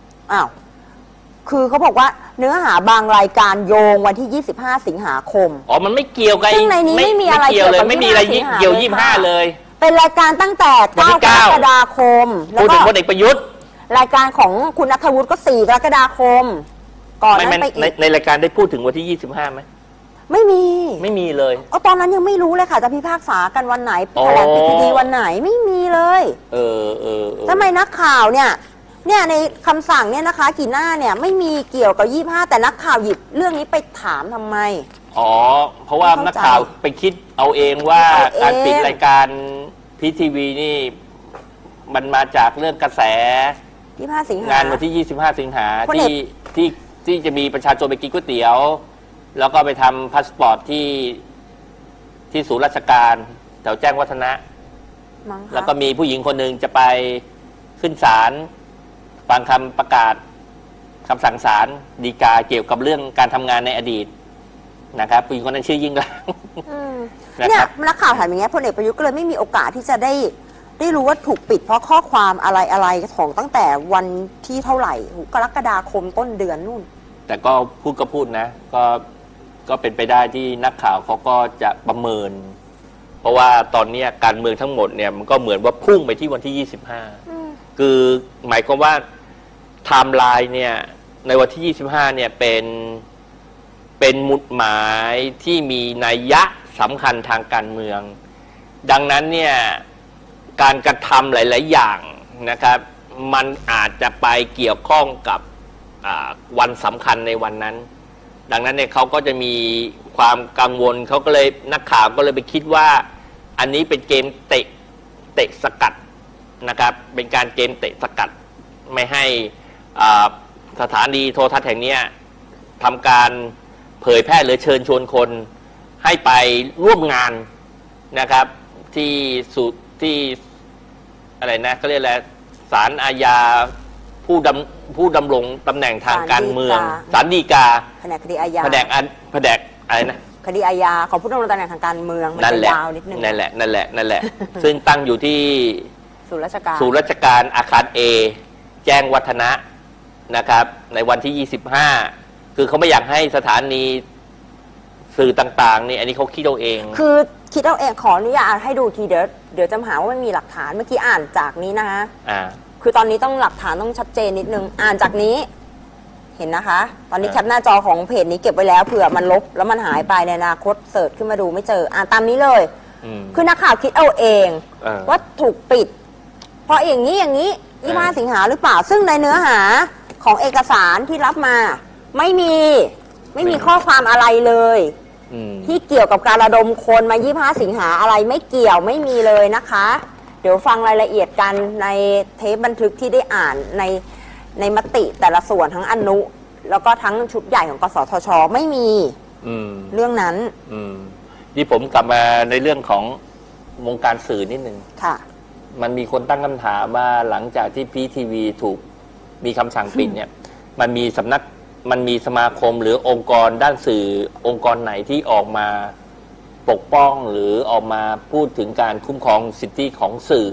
คือเขาบอกว่าเนื้อหาบางรายการโยงวันที่25 สิงหาคมมันไม่เกี่ยวกันซึ่งในนี้ไม่มีอะไรเกี่ยวเลยไม่มีอะไรเกี่ยว25เลยเป็นรายการตั้งแต่9 กรกฎาคมแล้วก็พลเอกประยุทธ์รายการของคุณณัฐวุฒิก็4 กรกฎาคมก่อนนั้นไปอีกในรายการได้พูดถึงวันที่25ไหมไม่มีเลยตอนนั้นยังไม่รู้เลยค่ะจะพิพากษากันวันไหนแถลงปิดคดีวันไหนไม่มีเลยทำไมนักข่าวเนี่ยในคำสั่งเนี่ยนะคะกี่หน้าเนี่ยไม่มีเกี่ยวกับ25แต่นักข่าวหยิบเรื่องนี้ไปถามทำไมเพราะว่านักข่าวไปคิดเอาเองว่าการปิดรายการพีทีวีนี่มันมาจากเรื่องกระแส 25 สิงหางานวันที่25 สิงหาที่จะมีประชาชนไปกินก๋วยเตี๋ยวแล้วก็ไปทำพาสปอร์ตที่ศูนย์ราชการแถวแจ้งวัฒนะแล้วก็มีผู้หญิงคนหนึ่งจะไปขึ้นศาลฟังคำประกาศคำสั่งศาลฎีกาเกี่ยวกับเรื่องการทำงานในอดีตนะครับผู้หญิงคนนั้นชื่อยิ่งลักษณ์เนี่ยนักข่าวถามอย่างเงี้ยพลเอกประยุทธ์ก็เลยไม่มีโอกาสที่จะได้รู้ว่าถูกปิดเพราะข้อความอะไรของตั้งแต่วันที่เท่าไหร่กรกฎาคมต้นเดือนนู่นแต่ก็พูดนะก็เป็นไปได้ที่นักข่าวเขาก็จะประเมินเพราะว่าตอนนี้การเมืองทั้งหมดเนี่ยมันก็เหมือนว่าพุ่งไปที่วันที่25คือหมายความว่าไทม์ไลน์เนี่ยในวันที่25เนี่ยเป็นหมุดหมายที่มีนัยยะสำคัญทางการเมืองดังนั้นเนี่ยการกระทำหลายๆอย่างนะครับมันอาจจะไปเกี่ยวข้องกับวันสำคัญในวันนั้นดังนั้นเนี่ยเขาก็จะมีความกังวลเขาก็เลยนักข่าวก็เลยไปคิดว่าอันนี้เป็นเกมเตะสกัดนะครับเป็นการเกมเตะสกัดไม่ให้สถานีโทรทัศน์แห่งนี้ทำการเผยแพร่หรือเชิญชวนคนให้ไปร่วมงานนะครับที่อะไรนะก็เรียกอะไรศาลอาญาผู้ดำรงตำแหน่งทางการเมืองศาลฎีกาแผนกคดีอาญาแผนกอะไรนะคดีอาญาของผู้ดำรงตำแหน่งทางการเมืองมันจะยาวนิดนึงนั่นแหละ ซึ่งตั้งอยู่ที่ศูนย์ราชการอาคาร A แจ้งวัฒนะนะครับในวันที่25คือเขาไม่อยากให้สถานีสื่อต่างๆนี่อันนี้เขาคิดเอาเองคือคิดเอาเองขออนุญาตให้ดูทีเดี๋ยวจะหาว่าไม่มีหลักฐานเมื่อกี้อ่านจากนี้นะคะคือตอนนี้ต้องหลักฐานต้องชัดเจนนิดนึงอ่านจากนี้เห็นนะคะตอนนี้แคปหน้าจอของเพจนี้เก็บไว้แล้วเผื่อมันลบแล้วมันหายไปในอนาคตเสิร์ชขึ้นมาดูไม่เจออ่านตามนี้เลยคือนักข่าวคิดเอาเองว่าถูกปิดเพราะอย่างนี้25 สิงหาหรือเปล่าซึ่งในเนื้อหาของเอกสารที่รับมาไม่มีข้อความอะไรเลยที่เกี่ยวกับการระดมคนมา25 สิงหาอะไรไม่เกี่ยวไม่มีเลยนะคะเดี๋ยวฟังรายละเอียดกันในเทปบันทึกที่ได้อ่านในมติแต่ละส่วนทั้งอนุแล้วก็ทั้งชุดใหญ่ของกสทช.ไม่มีเรื่องนั้นนี่ผมกลับมาในเรื่องของวงการสื่อนิดนึงค่ะมันมีคนตั้งคำถามว่าหลังจากที่พีทีวีถูกมีคำสั่งปิดเนี่ยมันมีสมาคมหรือองค์กรด้านสื่อองค์กรไหนที่ออกมาปกป้องหรือออกมาพูดถึงการคุ้มครองสิทธิของสื่อ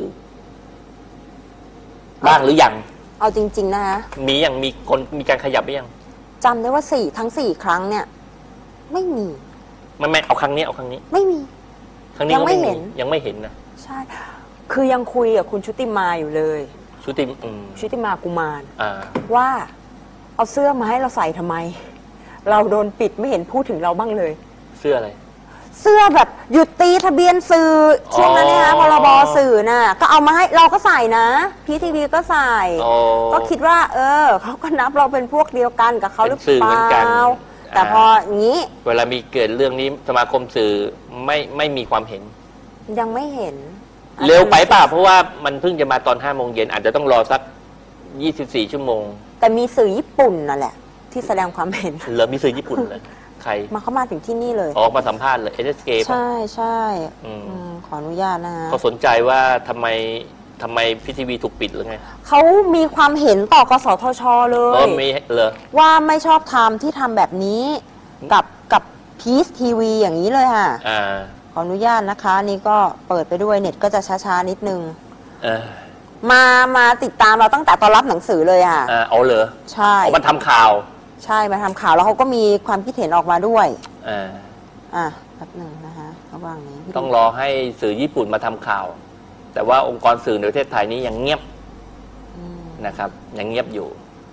บ้างหรือยังเอาจริงๆนะคะมีการขยับหรือยังจำได้ว่าทั้ง 4 ครั้งเนี่ยไม่มีไม่เอาครั้งนี้ไม่มีครั้งนี้ยังไม่เห็นนะใช่คือยังคุยกับคุณชุติมาอยู่เลยชุติมากุมารว่าเอาเสื้อมาให้เราใส่ทำไมเราโดนปิดไม่เห็นพูดถึงเราบ้างเลยเสื้ออะไรเสื้อแบบหยุดตีทะเบียนสื่อช่วงนั้นนะคะพรบสื่อน่ะก็เอามาให้เราก็ใส่นะพีทีวีก็ใส่ก็คิดว่าเขาก็นับเราเป็นพวกเดียวกันกับเขาหรือเปล่าแต่พออย่างนี้เวลามีเกิดเรื่องนี้สมาคมสื่อไม่มีความเห็นยังไม่เห็นเร็วไปป่ะเพราะว่ามันเพิ่งจะมาตอน5 โมงเย็นอาจจะต้องรอสัก24 ชั่วโมงแต่มีสื่อญี่ปุ่นนั่นแหละที่แสดงความเห็นมีสื่อญี่ปุ่นเลยใครเขามาถึงที่นี่เลยมาสัมภาษณ์เลย NSK ใช่ขออนุญาตนะเขาสนใจว่าทำไมพีทีวีถูกปิดหรือไงเขามีความเห็นต่อกสทช.เลยมีเหรอว่าไม่ชอบทำที่ทำแบบนี้กับพีซทีวีอย่างนี้เลยค่ะขออนุญาตนะคะนี่ก็เปิดไปด้วยเน็ตก็จะช้าๆนิดนึงมาติดตามเราตั้งแต่ตอนรับหนังสือเลยค่ะเอาเหรอใช่มาทำข่าวใช่มาทำข่าวแล้วเขาก็มีความคิดเห็นออกมาด้วยแป๊บหนึ่งนะคะระหว่างนี้ต้องรอให้สื่อญี่ปุ่นมาทำข่าวแต่ว่าองค์กรสื่อในประเทศไทยนี้ยังเงียบนะครับยังเงียบอยู่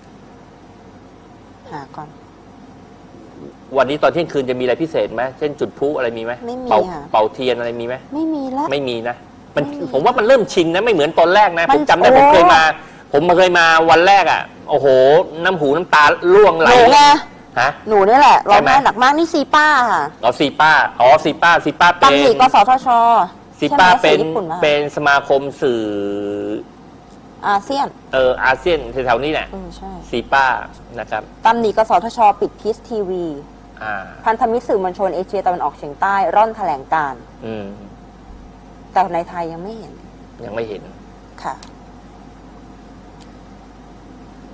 หาก่อนวันนี้ตอนเที่ยงคืนจะมีอะไรพิเศษไหมเช่นจุดพลุอะไรมีไหมไม่มีเป่าเทียนอะไรมีไหมไม่มีแล้วไม่มีนะผมว่ามันเริ่มชินนะไม่เหมือนตอนแรกนะผมจำได้ผมเคยมาวันแรกอ่ะโอ้โหน้ำหูน้ำตาร่วงไหลหนูไงหนูนี่แหละร้องไห้หนักมากนี่ซีป้าค่ะซีป้าเป็นตำหนิกสทช. ซีป้าเป็นสมาคมสื่ออาเซียนอาเซียนแถวๆนี้แหละซีป้านะครับตำหนิกสทช.ปิดพีซทีวีพันธมิตรสื่อมวลชนเอเชียตะวันออกเฉียงใต้ร่อนแถลงการณ์แต่ในไทยยังไม่เห็นค่ะ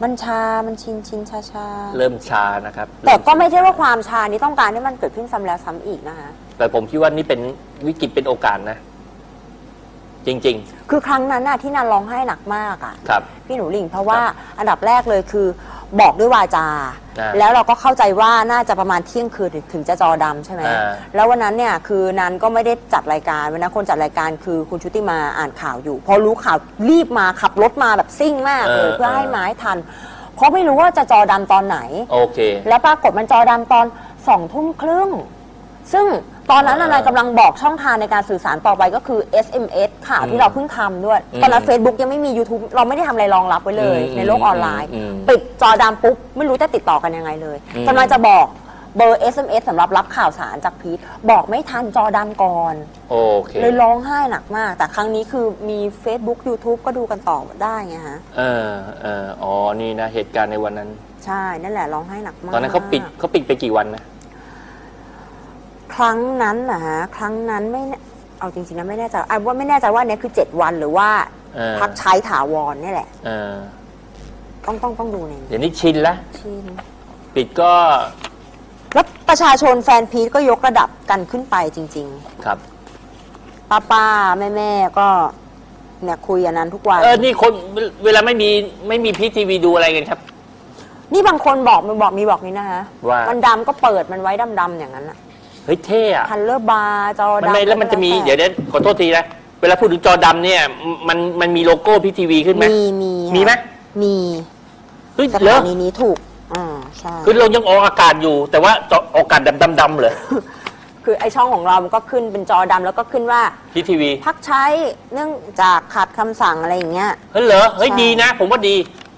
มันชามันชินชาเริ่มชานะครับแต่ก็ไม่ใช่ว่าความชานี้ต้องการให้มันเกิดขึ้นซ้ำแล้วซ้ำอีกนะคะแต่ผมคิดว่านี่เป็นวิกฤตเป็นโอกาสนะจริงๆคือครั้งนั้นน่ะที่นันร้องไห้หนักมากอ่ะครับพี่หนูหลิงเพราะว่าอันดับแรกเลยคือบอกด้วยวาจาแล้วเราก็เข้าใจว่าน่าจะประมาณเที่ยงคืนถึงจะจอดำใช่ไหมแล้ววันนั้นเนี่ยคือนันก็ไม่ได้จัดรายการวันนั้นคนจัดรายการคือคุณชุติมาอ่านข่าวอยู่พอรู้ข่าวรีบมาขับรถมาแบบซิ่งมากเลยเพื่อให้ไม้ทันเพราะไม่รู้ว่าจะจอดำตอนไหนโอเคแล้วปรากฏมันจอดำตอน20:30ซึ่งตอนนั้นนายกำลังบอกช่องทางในการสื่อสารต่อไปก็คือ SMS ข่าวที่เราเพิ่งทำด้วยตอนนั้น Facebook ยังไม่มี YouTube เราไม่ได้ทำอะไรรองรับไว้เลยในโลกออนไลน์ปิดจอดำปุ๊บไม่รู้จะติดต่อกันยังไงเลยกำลังจะบอกเบอร์ SMS สำหรับรับข่าวสารจากพีทบอกไม่ทันจอดำก่อนโอเคเลยร้องไห้หนักมากแต่ครั้งนี้คือมี Facebook YouTube ก็ดูกันต่อได้ไงฮะอ๋อนี่นะเหตุการณ์ในวันนั้นใช่นั่นแหละร้องไห้หนักมากตอนนั้นเขาปิดไปกี่วันนะครั้งนั้นนะฮะครั้งนั้นไม่เอาจริงๆนะไม่แน่ใจว่าไม่แน่ใจว่าเนี่ยคือ7 วันหรือว่าพักใช้ถาวรนี่แหละต้องดูในเดี๋ยวนี้ชินแล้วปิดก็แล้วประชาชนแฟนพีทก็ยกระดับกันขึ้นไปจริงๆครับป้าแม่ก็เนี่ยคุยอันนั้นทุกวันนี่คนเวลาไม่มีพีททีวีดูอะไรกันครับนี่บางคนบอกนี่นะฮะว่ามันดำก็เปิดมันไว้ดำๆอย่างนั้นอะเฮ้ยเท่อะทันเลอร์บาร์จอดำแล้วมันจะมีเดี๋ยวขอโทษทีนะเวลาพูดถึงจอดำเนี่ยมันมีโลโก้พีทีวีขึ้นไหมมีไหมมีเฮ้ยเหรอนี้ถูกใช่คือเรายังออกอากาศอยู่แต่ว่าจอออกอากาศดำเลยคือไอช่องของเรามันก็ขึ้นเป็นจอดำแล้วก็ขึ้นว่าพีทีวีพักใช้เนื่องจากขาดคำสั่งอะไรอย่างเงี้ยเฮ้ยเหรอเฮ้ยดีนะผมว่าดี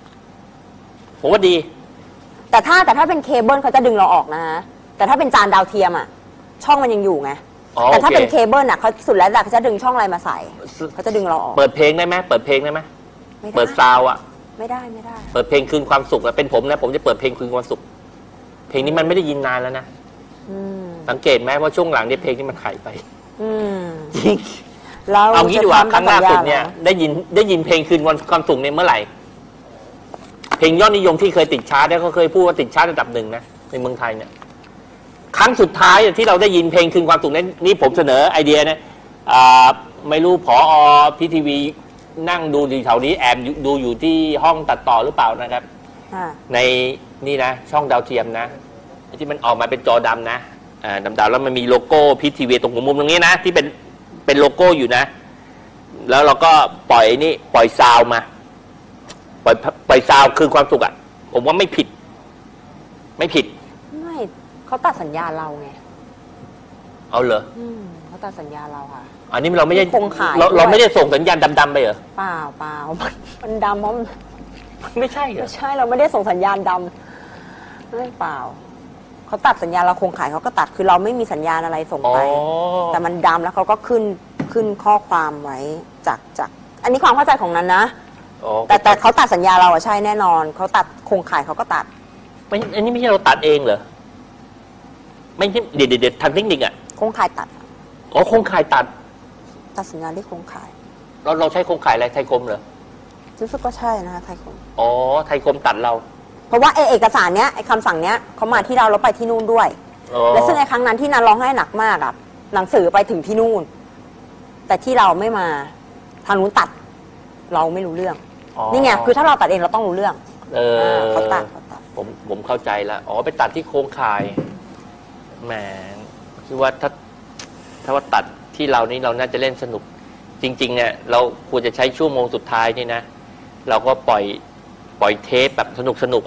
แต่ถ้าเป็นเคเบิลเขาจะดึงเราออกนะฮะแต่ถ้าเป็นจานดาวเทียมอ่ะช่องมันยังอยู่ไงแต่ถ้าเป็นเคเบิลอ่ะเขาสุดแล้วแต่เขาจะดึงช่องอะไรมาใส่เขาจะดึงเราออกเปิดเพลงได้ไหมเปิดซาวอ่ะไม่ได้เปิดเพลงคืนความสุขเป็นผมนะผมจะเปิดเพลงคืนความสุขเพลงนี้มันไม่ได้ยินนานแล้วนะสังเกตไหมว่าช่วงหลังเนี่ยเพลงนี้มันหายไปจริงเอางี้ดีกว่าครั้งล่าสุดเนี่ยได้ยินเพลงคืนความสุขเนี่ยเมื่อไหร่เพลงยอดนิยมที่เคยติดชาร์ตเนี่ยเขาเคยพูดว่าติดชาร์ตอันดับ 1นะในเมืองไทยเนี่ยครั้งสุดท้ายที่เราได้ยินเพลงคืนความสุขนี่ผมเสนอไอเดียนะไม่รู้ผอ.พีทีวีนั่งดูอยู่แถวนี้แอบดูอยู่ที่ห้องตัดต่อหรือเปล่านะครับในนี่นะช่องดาวเทียมนะที่มันออกมาเป็นจอดำนะดำๆแล้วมันมีโลโก้พีทีวีตรงหัวมุมตรงนี้นะที่เป็นโลโก้อยู่นะแล้วเราก็ปล่อยซาวมาปล่อยซาวคืนความสุขผมว่าไม่ผิดไม่เขาตัดสัญญาเราไงเอาเหรอเขาตัดสัญญาเราค่ะอันนี้เราไม่ได้เราไม่ได้ส่งสัญญาณดำๆไปเหรอเปล่ามันดำเพราะไม่ใช่เหรอไม่ใช่เราไม่ได้ส่งสัญญาณดำไม่เปล่าเขาตัดสัญญาณเราโครงข่ายเขาก็ตัดคือเราไม่มีสัญญาณอะไรส่งไปแต่มันดำแล้วเขาก็ขึ้นข้อความไว้จากอันนี้ความเข้าใจของนั้นนะแต่เขาตัดสัญญาเราใช่แน่นอนเขาตัดโครงข่ายเขาก็ตัดอันนี้ไม่ใช่เราตัดเองเหรอไม่ใช่เด็ดทางเทคนิคโครงข่ายตัดโครงข่ายตัดสัญญาณที่โครงข่ายเราใช้โครงข่ายอะไรไทยคมเหรอรู้สึกก็ใช่นะคะไทยคมไทยคมตัดเราเพราะว่าเอกสารเนี้ยคำสั่งเนี้ยเขามาที่เราไปที่นู่นด้วยและซึ่งในครั้งนั้นที่นันร้องให้หนักมากหนังสือไปถึงที่นู่นแต่ที่เราไม่มาทางนู้นตัดเราไม่รู้เรื่องนี่ไงคือถ้าเราตัดเองเราต้องรู้เรื่องเขาตัดผมเข้าใจแล้วไปตัดที่โครงข่ายแหมคิดว่าถ้าว่าตัดที่เรานี่เราน่าจะเล่นสนุกจริงๆเนี่ยเราควรจะใช้ชั่วโมงสุดท้ายนี่นะเราก็ปล่อยเทปแบบสนุก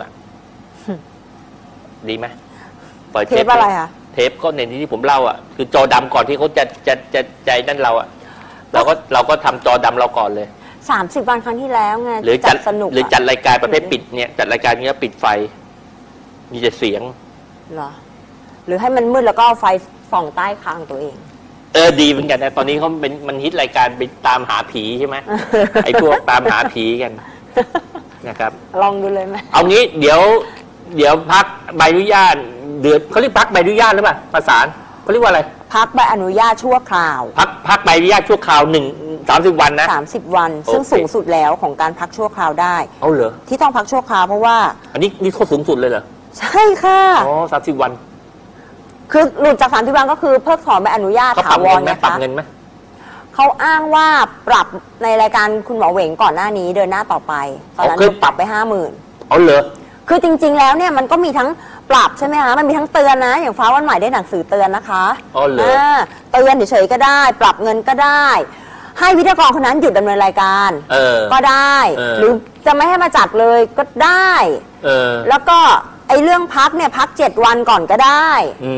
ดีไหมปล่อยเทปอะไรคะเทปก็ในที่ผมเล่าคือจอดำก่อนที่เขาจะใจนั่นเราเราก็ทำจอดำเราก่อนเลย 30 วันครั้งที่แล้วไงหรือจัดสนุกหรือจัดรายการประเภทปิดเนี่ยจัดรายการนี้ปิดไฟมีแต่เสียงเหรอหรือให้มันมืดแล้วก็เอาไฟส่องใต้คางตัวเองดีเหมือนกันนะตอนนี้เขามันฮิตรายการไปตามหาผีใช่ไหมไอ้พวกตามหาผีกันนะครับลองดูเลยไหมเอางี้เดี๋ยวพักใบอนุญาตเขาเรียกพักใบอนุญาตหรือเปล่าภาษาเขาเรียกว่าอะไรพักใบอนุญาตชั่วคราวพักใบอนุญาตชั่วคราว 30 วันนะ 30 วันซึ่งสูงสุดแล้วของการพักชั่วคราวได้เอาเหรอที่ต้องพักชั่วคราวเพราะว่าอันนี้โทษสูงสุดเลยเหรอใช่ค่ะอ๋อ30 วันคือหลุดจาก30 วันก็คือเพิกถอนใบอนุญาตถาวรนะคะปรับเงินไหมเขาอ้างว่าปรับในรายการคุณหมอเหวงก่อนหน้านี้เดินหน้าต่อไปตอนนั้นปรับไป 50,000 เอาเหรอคือจริงๆแล้วเนี่ยมันก็มีทั้งปรับใช่ไหมคะมันมีทั้งเตือนนะอย่างฟ้าวันใหม่ได้หนังสือเตือนนะคะอ๋อเหรอเตือนเฉยๆก็ได้ปรับเงินก็ได้ให้พิธีกรคนนั้นหยุดดำเนินรายการก็ได้หรือจะไม่ให้มาจัดเลยก็ได้แล้วก็ไอ้เรื่องพักเนี่ยพัก7 วันก่อนก็ได้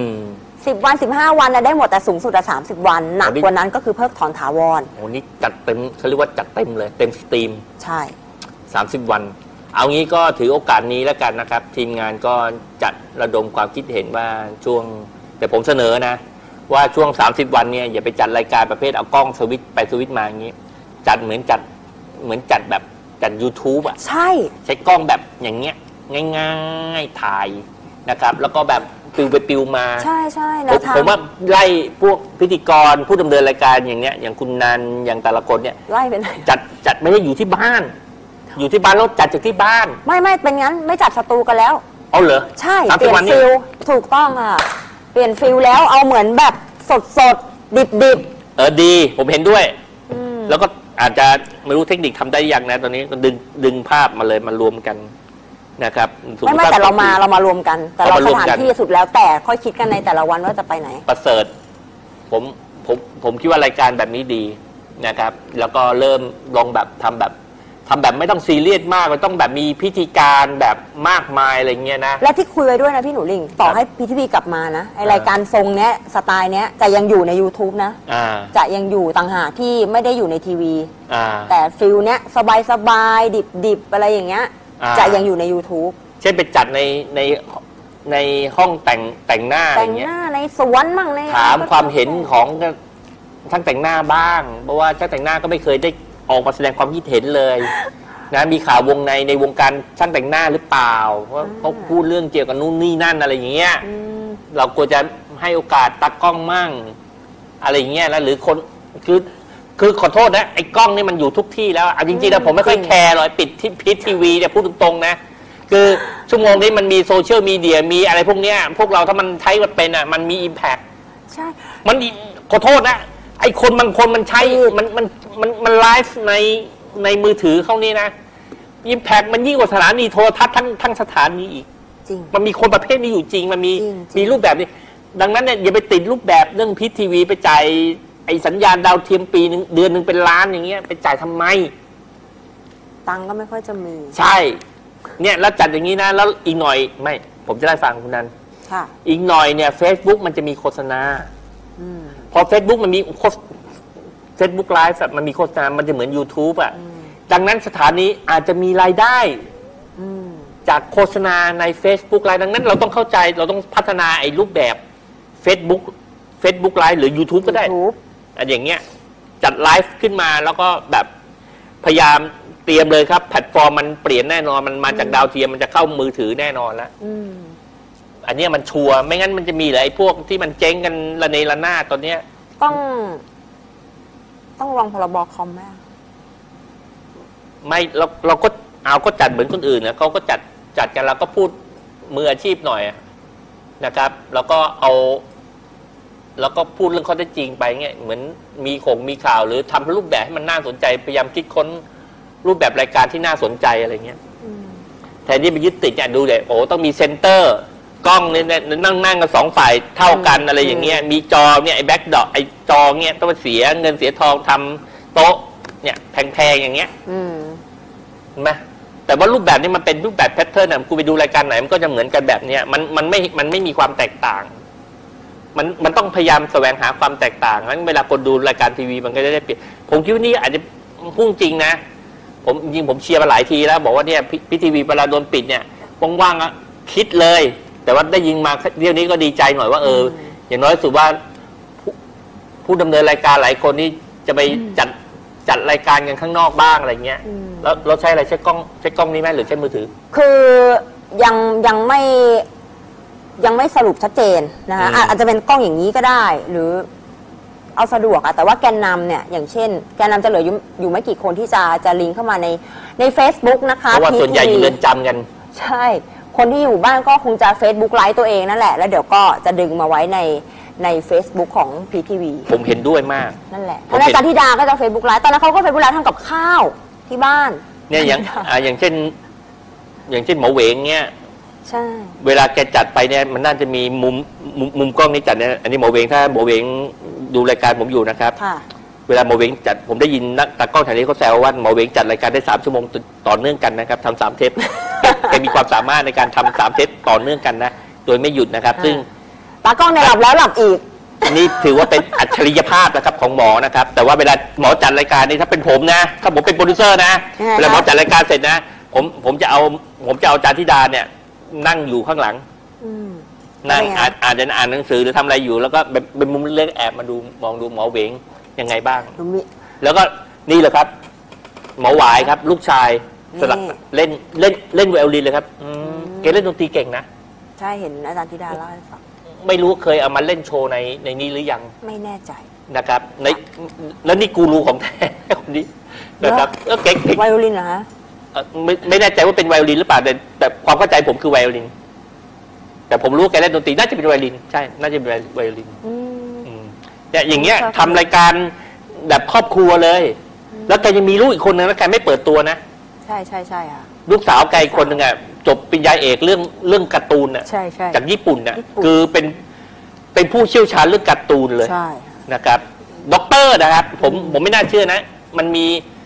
10 วัน15 วันได้หมดแต่สูงสุด30 วันหนักกว่านั้นก็คือเพิกถอนถาวรโอ้นี่จัดเต็มเขาเรียกว่าจัดเต็มเลยเต็มสตรีมใช่ 30 วันเอางี้ก็ถือโอกาสนี้แล้วกันนะครับทีมงานก็จัดระดมความคิดเห็นว่าช่วงแต่ผมเสนอนะว่าช่วง30 วันเนี่ยอย่าไปจัดรายการประเภทเอากล้องสวิตช์ไปสวิตช์มาอย่างนี้จัดเหมือนจัดแบบจัด YouTube อ่ะใช่ใช้กล้องแบบอย่างเงี้ยง่ายๆถ่ายนะครับแล้วก็แบบปิวไปปิวมาใช่ใช่นะผมว่าไล่พวกพิธีกรผู้ดำเนินรายการอย่างเนี้ยอย่างคุณนันอย่างแต่ละคนเนี่ยไล่ไปไหนจัดไม่ได้อยู่ที่บ้านอยู่ที่บ้านแล้วจัดจากที่บ้านไม่เป็นงั้นไม่จัดสตูกันแล้วเอาเหรอใช่เปลี่ยนฟิลถูกต้องค่ะเปลี่ยนฟิลแล้วเอาเหมือนแบบสดดิบดีผมเห็นด้วยแล้วก็อาจจะไม่รู้เทคนิคทำได้ยังนะตอนนี้ก็ดึงภาพมาเลยมารวมกันนะครับไม่แต่เรามารวมกันแต่เราสถานที่สุดแล้วแต่ค่อยคิดกันในแต่ละวันว่าจะไปไหนประเสริฐผมคิดว่ารายการแบบนี้ดีนะครับแล้วก็เริ่มลองแบบทำแบบไม่ต้องซีเรียสมากมันต้องแบบมีพิธีการแบบมากมายอะไรเงี้ยนะและที่คุยไว้ด้วยนะพี่หนูลิงต่อให้พีทีวีกลับมานะไอรายการทรงเนี้ยสไตล์เนี้ยจะยังอยู่ใน YouTube นะจะยังอยู่ต่างหากที่ไม่ได้อยู่ในทีวีแต่ฟิลเนี้ยสบายดิบอะไรอย่างเงี้ยจะยังอยู่ใน YouTube เช่นไปจัดในห้องแต่งหน้าอะไรเงี้ยในสวนมั่งในถามความเห็นของช่างแต่งหน้าบ้างเพราะว่าช่างแต่งหน้าก็ไม่เคยได้ออกมาแสดงความคิดเห็นเลยนะมีข่าววงในวงการช่างแต่งหน้าหรือเปล่าว่าเขาพูดเรื่องเกี่ยวกับนู่นนี่นั่นอะไรอย่างเงี้ยเราควรจะให้โอกาสตัดกล้องมั่งอะไรอย่างเงี้ยแล้วหรือคนคือขอโทษนะไอ้กล้องนี่มันอยู่ทุกที่แล้วจริงๆแล้วผมไม่ค่อยแคร์เลยปิดที่พีทีวีเนี่ยพูดตรงๆนะคือชั่วโมงนี้มันมีโซเชียลมีเดียมีอะไรพวกเนี้ยพวกเราถ้ามันใช้มันเป็นอ่ะมันมีอิมแพคใช่มันขอโทษนะไอ้คนบางคนมันใช้มันไลฟ์ในมือถือเขานี่นะอิมแพคมันยิ่งกว่าสถานีโทรทัศน์ทั้งสถานีอีกจริงมันมีคนประเภทนี้อยู่จริงมันมีรูปแบบนี้ดังนั้นเนี่ยอย่าไปติดรูปแบบเรื่องพีทีวีไปจ่ายไอ้สัญญาณดาวเทียมปีนึงเดือนนึงเป็นล้านอย่างเงี้ยไปจ่ายทำไมตังก็ไม่ค่อยจะมีใช่เนี่ยแล้วจัดอย่างนี้นะแล้วอีกหน่อยไม่ผมจะได้ฟังคุณนันอีกหน่อยเนี่ย Facebook มันจะมีโฆษณาพอ Facebook มันมีFacebook Live มันมีโฆษณามันจะเหมือน YouTube อ่ะดังนั้นสถานีอาจจะมีรายได้จากโฆษณาใน Facebook Live ดังนั้นเราต้องเข้าใจเราต้องพัฒนาไอ้รูปแบบ Facebook Live หรือ YouTube ก็ได้อันอย่างเงี้ยจัดไลฟ์ขึ้นมาแล้วก็แบบพยายามเตรียมเลยครับแพลตฟอร์มมันเปลี่ยนแน่นอนมันมาจากดาวเทียมมันจะเข้ามือถือแน่นอนแล้วอันนี้มันชัวร์ไม่งั้นมันจะมีไอ้พวกที่มันเจ๊งกันระเนระนาดตอนเนี้ยต้องลองพรบคอมไหมไม่เราก็จัดเหมือนคนอื่นนะเขาก็จัดกันเราก็พูดมืออาชีพหน่อยนะครับแล้วก็พูดเรื่องข้อเท็จจริงไปเงี้ยเหมือนมีข่าวหรือทำรูปแบบให้มันน่าสนใจพยายามคิดค้นรูปแบบรายการที่น่าสนใจอะไรเงี้ยแทนที่ไปยึดติดเนี่ยดูเลยโอ้ต้องมีเซ็นเตอร์กล้องเนี่ยนั่งกัน2 ฝ่ายเท่ากันอะไรอย่างเงี้ยมีจอเนี่ยไอ้แบ็คดอทไอ้จอเนี่ยต้องเสียเงินเสียทองทำโต๊ะเนี่ยแพงๆอย่างเงี้ยเห็นไหมแต่ว่ารูปแบบนี้มันเป็นรูปแบบแพทเทิร์นนะกูไปดูรายการไหนมันก็จะเหมือนกันแบบเนี้ยมันไม่มีความแตกต่างมันต้องพยายามแสวงหาความแตกต่างงั้นเวลาคนดูรายการทีวีมันก็จะได้เปลี่ยนผมคิดว่านี่อาจจะพุ่งจริงนะผมเชียร์มาหลายทีแล้วบอกว่าเนี่ยพีทีวีเวลาโดนปิดเนี่ยว่างๆคิดเลยแต่ว่าได้ยิงมาเรื่องนี้ก็ดีใจหน่อยว่าอย่างน้อยสุดว่าผู้ดำเนินรายการหลายคนนี่จะไปจัดรายการกันข้างนอกบ้างอะไรเงี้ยแล้วเราใช้อะไรใช้กล้องนี้ไหมหรือใช้มือถือคือยังไม่สรุปชัดเจนนะคะอาจจะเป็นกล้องอย่างนี้ก็ได้หรือเอาสะดวกอะแต่ว่าแกนนำเนี่ยอย่างเช่นแกนนำจะเหลืออยู่ไม่กี่คนที่จะลิงก์เข้ามาใน Facebook นะคะเพราะว่าส่วนใหญ่อยู่เรือนจำกันใช่คนที่อยู่บ้านก็คงจะ Facebook ไลฟ์ตัวเองนั่นแหละแล้วเดี๋ยวก็จะดึงมาไว้ใน Facebook ของ PTV ผมเห็นด้วยมากนั่นแหละท่านอาจารย์ธิดาก็จะ Facebook ไลฟ์ตอนนั้นเขาก็ Facebook ไลฟ์ทำกับข้าวที่บ้านเนี่ยอย่างเช่นหมอเหวงเนี่ยใช่เวลาแกจัดไปเนี่ยมันน่าจะมีมุมกล้องนี้จัดเนี่ยอันนี้หมอเหวงถ้าหมอเหวงดูรายการผมอยู่นะครับเวลาหมอเหวงจัดผมได้ยินนักตากล้องแถวนี้เขาแซวว่าหมอเหวงจัดรายการได้3 ชั่วโมงต่อเนื่องกันนะครับทำ3 เทปแกมีความสามารถในการทำ3 เทปต่อเนื่องกันนะโดยไม่หยุดนะครับซึ่งตากล้องในหลับแล้วหลับอีกนี่ถือว่าเป็นอัจฉริยภาพนะครับของหมอนะครับแต่ว่าเวลาหมอจัดรายการนี่ถ้าเป็นผมนะถ้าผมเป็นโปรดิวเซอร์นะเวลาหมอจัดรายการเสร็จนะผมจะเอาอาจารย์ธิดาเนี่ยนั่งอยู่ข้างหลังนั่งอ่านหนังสือหรือทำอะไรอยู่แล้วก็เป็นมุมเล็กแอบมาดูมองดูหมอเหวงยังไงบ้างแล้วก็นี่แหละครับหมอหวายครับลูกชายสลักเล่นไวโอลินเลยครับแกเล่นดนตรีเก่งนะใช่เห็นอาจารย์ธิดาเล่าให้ฟังไม่รู้เคยเอามาเล่นโชว์ในนี้หรือยังไม่แน่ใจนะครับแล้วนี่กูรูของแท้คนนี้นะครับเก่งไวโอลินเหรอฮะไม่แน่ใจว่าเป็นไวโอลินหรือเปล่าแต่ความเข้าใจผมคือไวโอลินแต่ผมรู้แกเล่นดนตรีน่าจะเป็นไวโอลินใช่น่าจะเป็นไวโอลินเนี่ยอย่างเงี้ยทำรายการแบบครอบครัวเลยแล้วแกยังมีลูกอีกคนนึงแล้วแกไม่เปิดตัวนะใช่ค่ะลูกสาวแกอีกคนนึงอ่ะจบปริญญาเอกเรื่องการ์ตูนอ่ะจากญี่ปุ่นอ่ะคือเป็นผู้เชี่ยวชาญเรื่องการ์ตูนเลยนะครับด็อกเตอร์นะครับผมไม่น่าเชื่อนะมันมี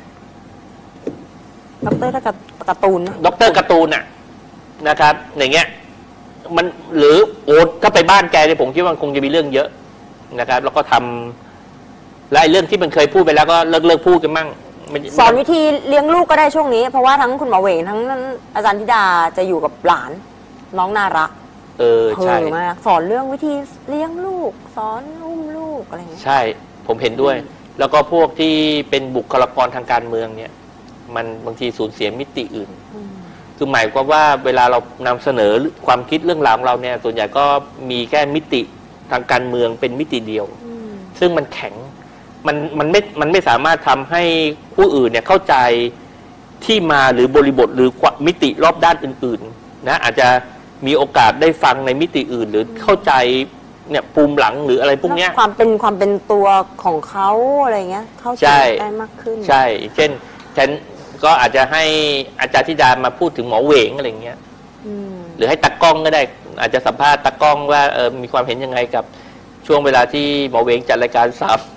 ด็อกเตอร์การ์ตูนด็อกเตอร์การ์ตูนอ่ะนะครับอย่างเงี้ยมันหรือโอ๊ตถ้าไปบ้านแกเนี่ยผมคิดว่าคงจะมีเรื่องเยอะนะครับแล้วก็ทำและเรื่องที่มันเคยพูดไปแล้วก็เลิกพูดกันมั่งสอนวิธีเลี้ยงลูกก็ได้ช่วงนี้เพราะว่าทั้งคุณหมอเหวงทั้งอาจารย์ธิดาจะอยู่กับหลานน้องน่ารักใช่มากสอนเรื่องวิธีเลี้ยงลูกสอนอุ้มลูกอะไรอย่างเงี้ยใช่ผมเห็นด้วยแล้วก็พวกที่เป็นบุคลากรทางการเมืองเนี่ยมันบางทีสูญเสียมิติอื่นคือหมายความว่าเวลาเรานำเสนอความคิดเรื่องราวของเราเนี่ยส่วนใหญ่ก็มีแค่มิติทางการเมืองเป็นมิติเดียวซึ่งมันแข็งมันไม่สามารถทำให้ผู้อื่นเนี่ยเข้าใจที่มาหรือบริบทหรือมิติรอบด้านอื่นๆนะอาจจะมีโอกาสได้ฟังในมิติอื่นหรือเข้าใจเนี่ยภูมิหลังหรืออะไรพวกนี้ความเป็นตัวของเขาอะไรเงี้ยเข้าใจได้มากขึ้นใช่เช่นฉันก็อาจจะให้อาจารย์ธิดามาพูดถึงหมอเหวงอะไรเงี้ยหรือให้ตากล้องก็ได้อาจจะสัมภาษณ์ตากล้องว่ามีความเห็นยังไงกับช่วงเวลาที่หมอเหวงจัดรายการ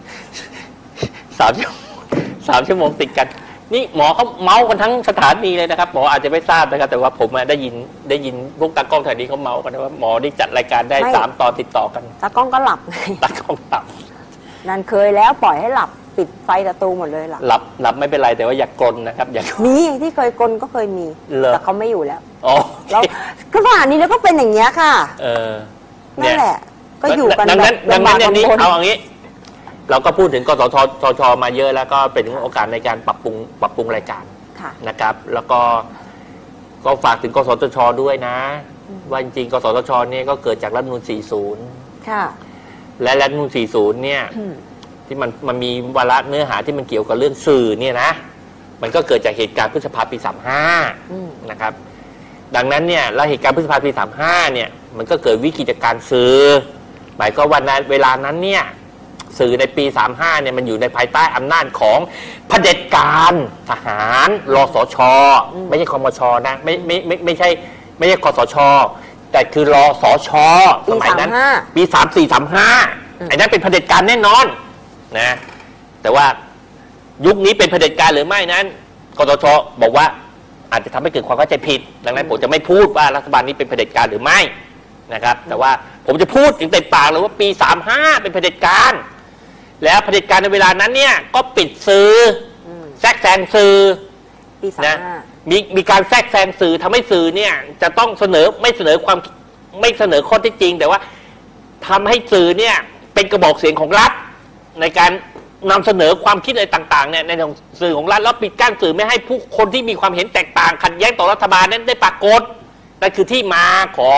3 ชั่วโมงติดกันนี่หมอเขาเมาส์กันทั้งสถานีเลยนะครับหมออาจจะไม่ทราบนะครับแต่ว่าผมได้ยินพวกตากล้องแถวนี้เขาเมาส์กันว่าหมอได้จัดรายการได้3 ตอนติดต่อกันตากล้องก็หลับตากล้องหลับนั่นเคยแล้วปล่อยให้หลับปิดไฟประตูหมดเลยหลับไม่เป็นไรแต่ว่าอย่ากลนนะครับอย่ามีที่เคยกลนก็เคยมีแต่เขาไม่อยู่แล้วแล้วก็ผ่านนี้แล้วก็เป็นอย่างเงี้ยค่ะนั่นแหละก็อยู่กันดังนั้นอย่างนี้เอาอย่างนี้เราก็พูดถึงกสทช.มาเยอะแล้วก็เป็นโอกาสในการปรับปรุงรายการนะครับแล้วก็ฝากถึงกสทช.ด้วยนะว่าจริงๆกสทช.เนี่ยก็เกิดจากรัฐธรรมนูญ40ค่ะและรัฐธรรมนูญ40เนี่ยที่มันมีวาระเนื้อหาที่มันเกี่ยวกับเรื่องสื่อเนี่ยนะมันก็เกิดจากเหตุการณ์พฤษภาปี35นะครับดังนั้นเนี่ยแล้วเหตุการณ์พฤษภาปี35เนี่ยมันก็เกิดวิกฤตการณ์สื่อหมายก็ว่าในเวลานั้นเนี่ยสื่อในปี35เนี่ยมันอยู่ในภายใต้อำนาจของเผด็จการทหารรสช.ไม่ใช่คมช.นะไม่ใช่คสช.แต่คือรสช.สมัยนั้นปี34-35ไอ้นั้นเป็นเผด็จการแน่นอนนะแต่ว่ายุคนี้เป็นเผด็จการหรือไม่นั้นกสช.บอกว่าอาจจะทำให้เกิดความเข้าใจผิดดังนั้นผมจะไม่พูดว่ารัฐบาลนี้เป็นเผด็จการหรือไม่นะครับแต่ว่าผมจะพูดถึงเต็มปากเลยว่าปี35เป็นเผด็จการแล้วเผด็จการในเวลานั้นเนี่ยก็ปิดสื่อแทรกแซงสื่อนะมีการแทรกแซงสื่อทำให้สื่อเนี่ยจะต้องไม่เสนอข้อเท็จจริงแต่ว่าทำให้สื่อเนี่ยเป็นกระบอกเสียงของรัฐในการนำเสนอความคิดอะไรต่างๆเนี่ยในสื่อของรัฐแล้วปิดกั้นสื่อไม่ให้ผู้คนที่มีความเห็นแตกต่างขัดแย้งต่อรัฐบาลนั้นได้ปรากฏนั่นคือที่มาของ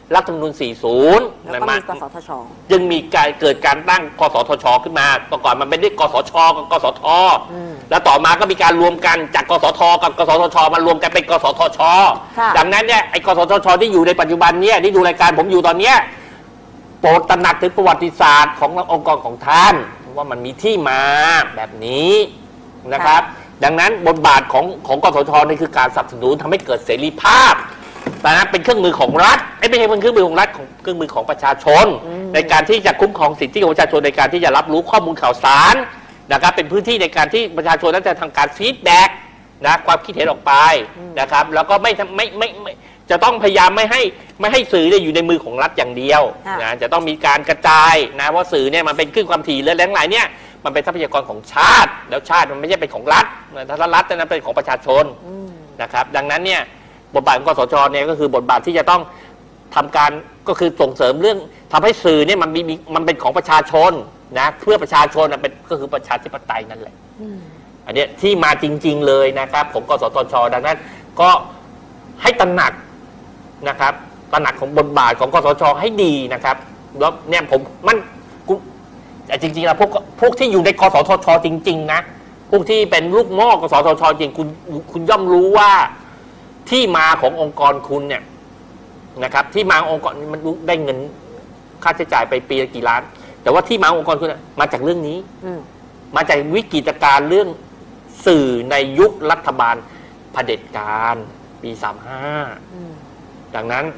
รัฐธรรมนูญ 40 แล้วก็มีกสทช. จึงมีการเกิดการตั้งกสทช.ขึ้นมาต่อก่อนมันเป็นเรียกกสช.กับกสท.แล้วต่อมาก็มีการรวมกันจากกสท.กับกสทช.มารวมกันเป็นกสทช.ดังนั้นเนี่ยไอ้กสทช.ที่อยู่ในปัจจุบันเนี่ยที่ดูรายการผมอยู่ตอนเนี้ยโปรดตระหนักถึงประวัติศาสตร์ขององค์กรของท่านว่ามันมีที่มาแบบนี้นะครับดังนั้นบทบาทของกสทช.นี่คือการสนับสนุนทำให้เกิดเสรีภาพแต่นั้นเป็นเครื่องมือของรัฐไม่ใช่เป็นเครื่องมือของรัฐของเครื่องมือของประชาชนในการที่จะคุ้มครองสิทธิของประชาชนในการที่จะรับรู้ข้อมูลข่าวสารนะครับเป็นพื้นที่ในการที่ประชาชนนั้นจะทำการฟีดแบ็กนะความคิดเห็นออกไปนะครับแล้วก็ไม่จะต้องพยายามไม่ให้สื่ออยู่ในมือของรัฐอย่างเดียวนะจะต้องมีการกระจายนะว่าสื่อเนี่ยมันเป็นคลื่นความถี่และแหล่งไหลเนี่ยมันเป็นทรัพยากรของชาติแล้วชาติมันไม่ใช่เป็นของรัฐถ้ารัฐนั้นเป็นของประชาชนนะครับดังนั้นเนี่ยบทบาทของกสทช.เนี่ยก็คือบทบาทที่จะต้องทำการก็คือส่งเสริมเรื่องทำให้สื่อเนี่ยมันเป็นของประชาชนนะเพื่อประชาชนเป็นก็คือประชาธิปไตยนั่นแหละอันนี้ที่มาจริงๆเลยนะครับของกสทช.ดังนั้นก็ให้ตระหนักนะครับตระหนักของบทบาทของกสทช.ให้ดีนะครับแล้วเนี่ยผมแต่จริงๆแล้วพวกที่อยู่ในกสทช.จริงๆนะพวกที่เป็นลูกหม้อกสทช.จริงคุณย่อมรู้ว่าที่มาขององค์กรคุณเนี่ยนะครับที่มาองค์กรมันได้เงินค่าใช้จ่ายไปปีละกี่ล้านแต่ว่าที่มาองค์กรคุณมาจากเรื่องนี้มาจากวิกฤตการณ์เรื่องสื่อในยุครัฐบาลเผด็จการปี35ดังนั้น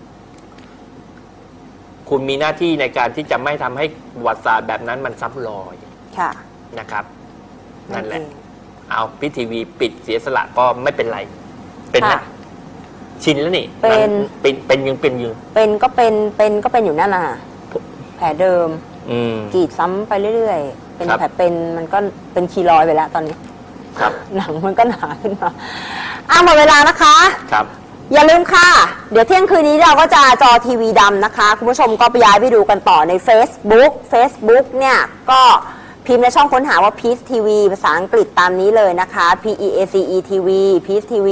คุณมีหน้าที่ในการที่จะไม่ทำให้ประวัติศาสตร์แบบนั้นมันซ้ำรอยนะครับนั่นแหละเอาพีทีวีปิดเสียสละก็ไม่เป็นไรเป็นไหมชินแล้วนี่เป็นยังก็เป็นอยู่นั่นน่ะแผลเดิมกรีดซ้ำไปเรื่อยๆเป็นแผลเป็นมันก็เป็นคีรอยไปแล้วตอนนี้ครับหนังมันก็หนาขึ้นมาหมดเวลานะคะครับอย่าลืมค่ะเดี๋ยวเที่ยงคืนนี้เราก็จะจอทีวีดำนะคะคุณผู้ชมก็ไปย้ายไปดูกันต่อใน Facebook เนี่ยก็พิมพ์ในช่องค้นหาว่า Peace TV ภาษาอังกฤษตามนี้เลยนะคะ PEACE TV Peace TV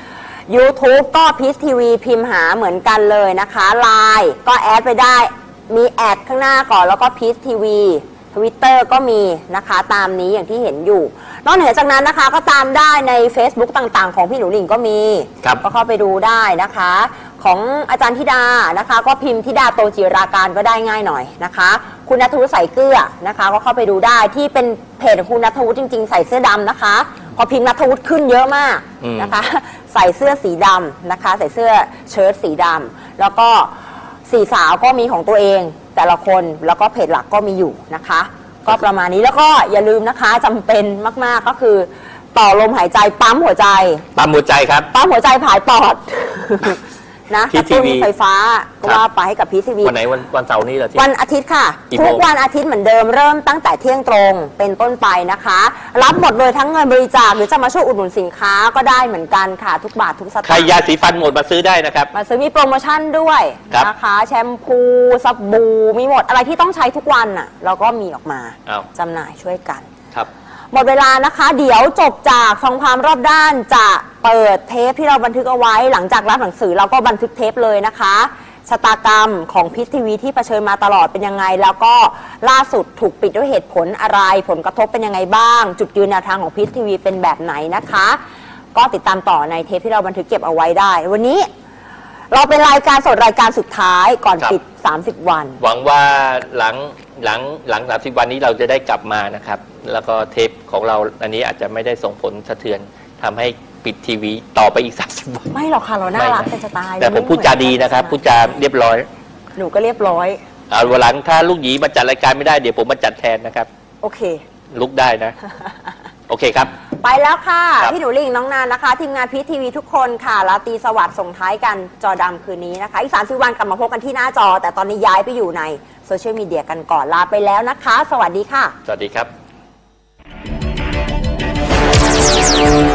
YouTube ก็ Peace TV พิมพ์หาเหมือนกันเลยนะคะ Line ก็แอดไปได้มีแอดข้างหน้าก่อนแล้วก็ Peace TV Twitter ก็มีนะคะตามนี้อย่างที่เห็นอยู่นอกเหนือจากนั้นนะคะก็ตามได้ใน Facebook ต่างๆของพี่หนูหลิงก็มีก็เข้าไปดูได้นะคะของอาจารย์ธิดานะคะก็พิมพ์ธิดาโตจิราการก็ได้ง่ายหน่อยนะคะคุณณัฐวุฒิใส่เกลือนะคะก็เข้าไปดูได้ที่เป็นเพจของคุณณัฐวุฒิจริงๆใส่เสื้อดำนะคะพอพิมพ์ณัฐวุฒิขึ้นเยอะมากนะคะใส่เสื้อสีดำนะคะใส่เสื้อเชิ้ตสีดำแล้วก็สี่สาวก็มีของตัวเองแต่ละคนแล้วก็เพจหลักก็มีอยู่นะคะก็ประมาณนี้แล้วก็อย่าลืมนะคะจำเป็นมากๆก็คือต่อลมหายใจปั๊มหัวใจครับปั๊มหัวใจผายปอดนะกระตุ้นไฟฟ้าก็ว่าไปให้กับพีทีวีวันไหนวันเสาร์นี้เหรอวันอาทิตย์ค่ะทุกวันอาทิตย์เหมือนเดิมเริ่มตั้งแต่เที่ยงตรงเป็นต้นไปนะคะรับหมดเลยทั้งเงินบริจาคหรือจะมาช่วยอุดหนุนสินค้าก็ได้เหมือนกันค่ะทุกบาททุกสตางค์ใครยาสีฟันหมดมาซื้อได้นะครับมาซื้อมีโปรโมชั่นด้วยนะคะแชมพูสบู่มีหมดอะไรที่ต้องใช้ทุกวันน่ะเราก็มีออกมาจำหน่ายช่วยกันครับหมดเวลานะคะเดี๋ยวจบจากฟังความรอบด้านจะเปิดเทปที่เราบันทึกเอาไว้หลังจากรับหนังสือเราก็บันทึกเทปเลยนะคะชะตากรรมของพีชทีวีที่เผชิญมาตลอดเป็นยังไงแล้วก็ล่าสุดถูกปิดด้วยเหตุผลอะไรผลกระทบเป็นยังไงบ้างจุดยืนแนวทางของพีชทีวีเป็นแบบไหนนะคะก็ติดตามต่อในเทปที่เราบันทึกเก็บเอาไว้ได้วันนี้เราเป็นรายการสดรายการสุดท้ายก่อนปิด30 วันหวังว่าหลัง30 วันนี้เราจะได้กลับมานะครับแล้วก็เทปของเราอันนี้อาจจะไม่ได้ส่งผลสะเทือนทำให้ปิดทีวีต่อไปอีก30 วันไม่หรอกค่ะเราน่ารักเป็นสไตล์แต่ผมพูดจาดีนะครับพูดจาเรียบร้อยหนูก็เรียบร้อยวันหลังถ้าลูกหยีมาจัดรายการไม่ได้เดี๋ยวผมมาจัดแทนนะครับโอเคลุกได้นะโอเคครับไปแล้วค่ะพี่หนูลิงน้องนานนะคะทีมงานพีชทีวีทุกคนค่ะราตรีสวัสดิ์ส่งท้ายกันจอดำคืนนี้นะคะอีก30 วันกลับมาพบกันที่หน้าจอแต่ตอนนี้ย้ายไปอยู่ในโซเชียลมีเดียกันก่อนลาไปแล้วนะคะสวัสดีค่ะสวัสดีครับ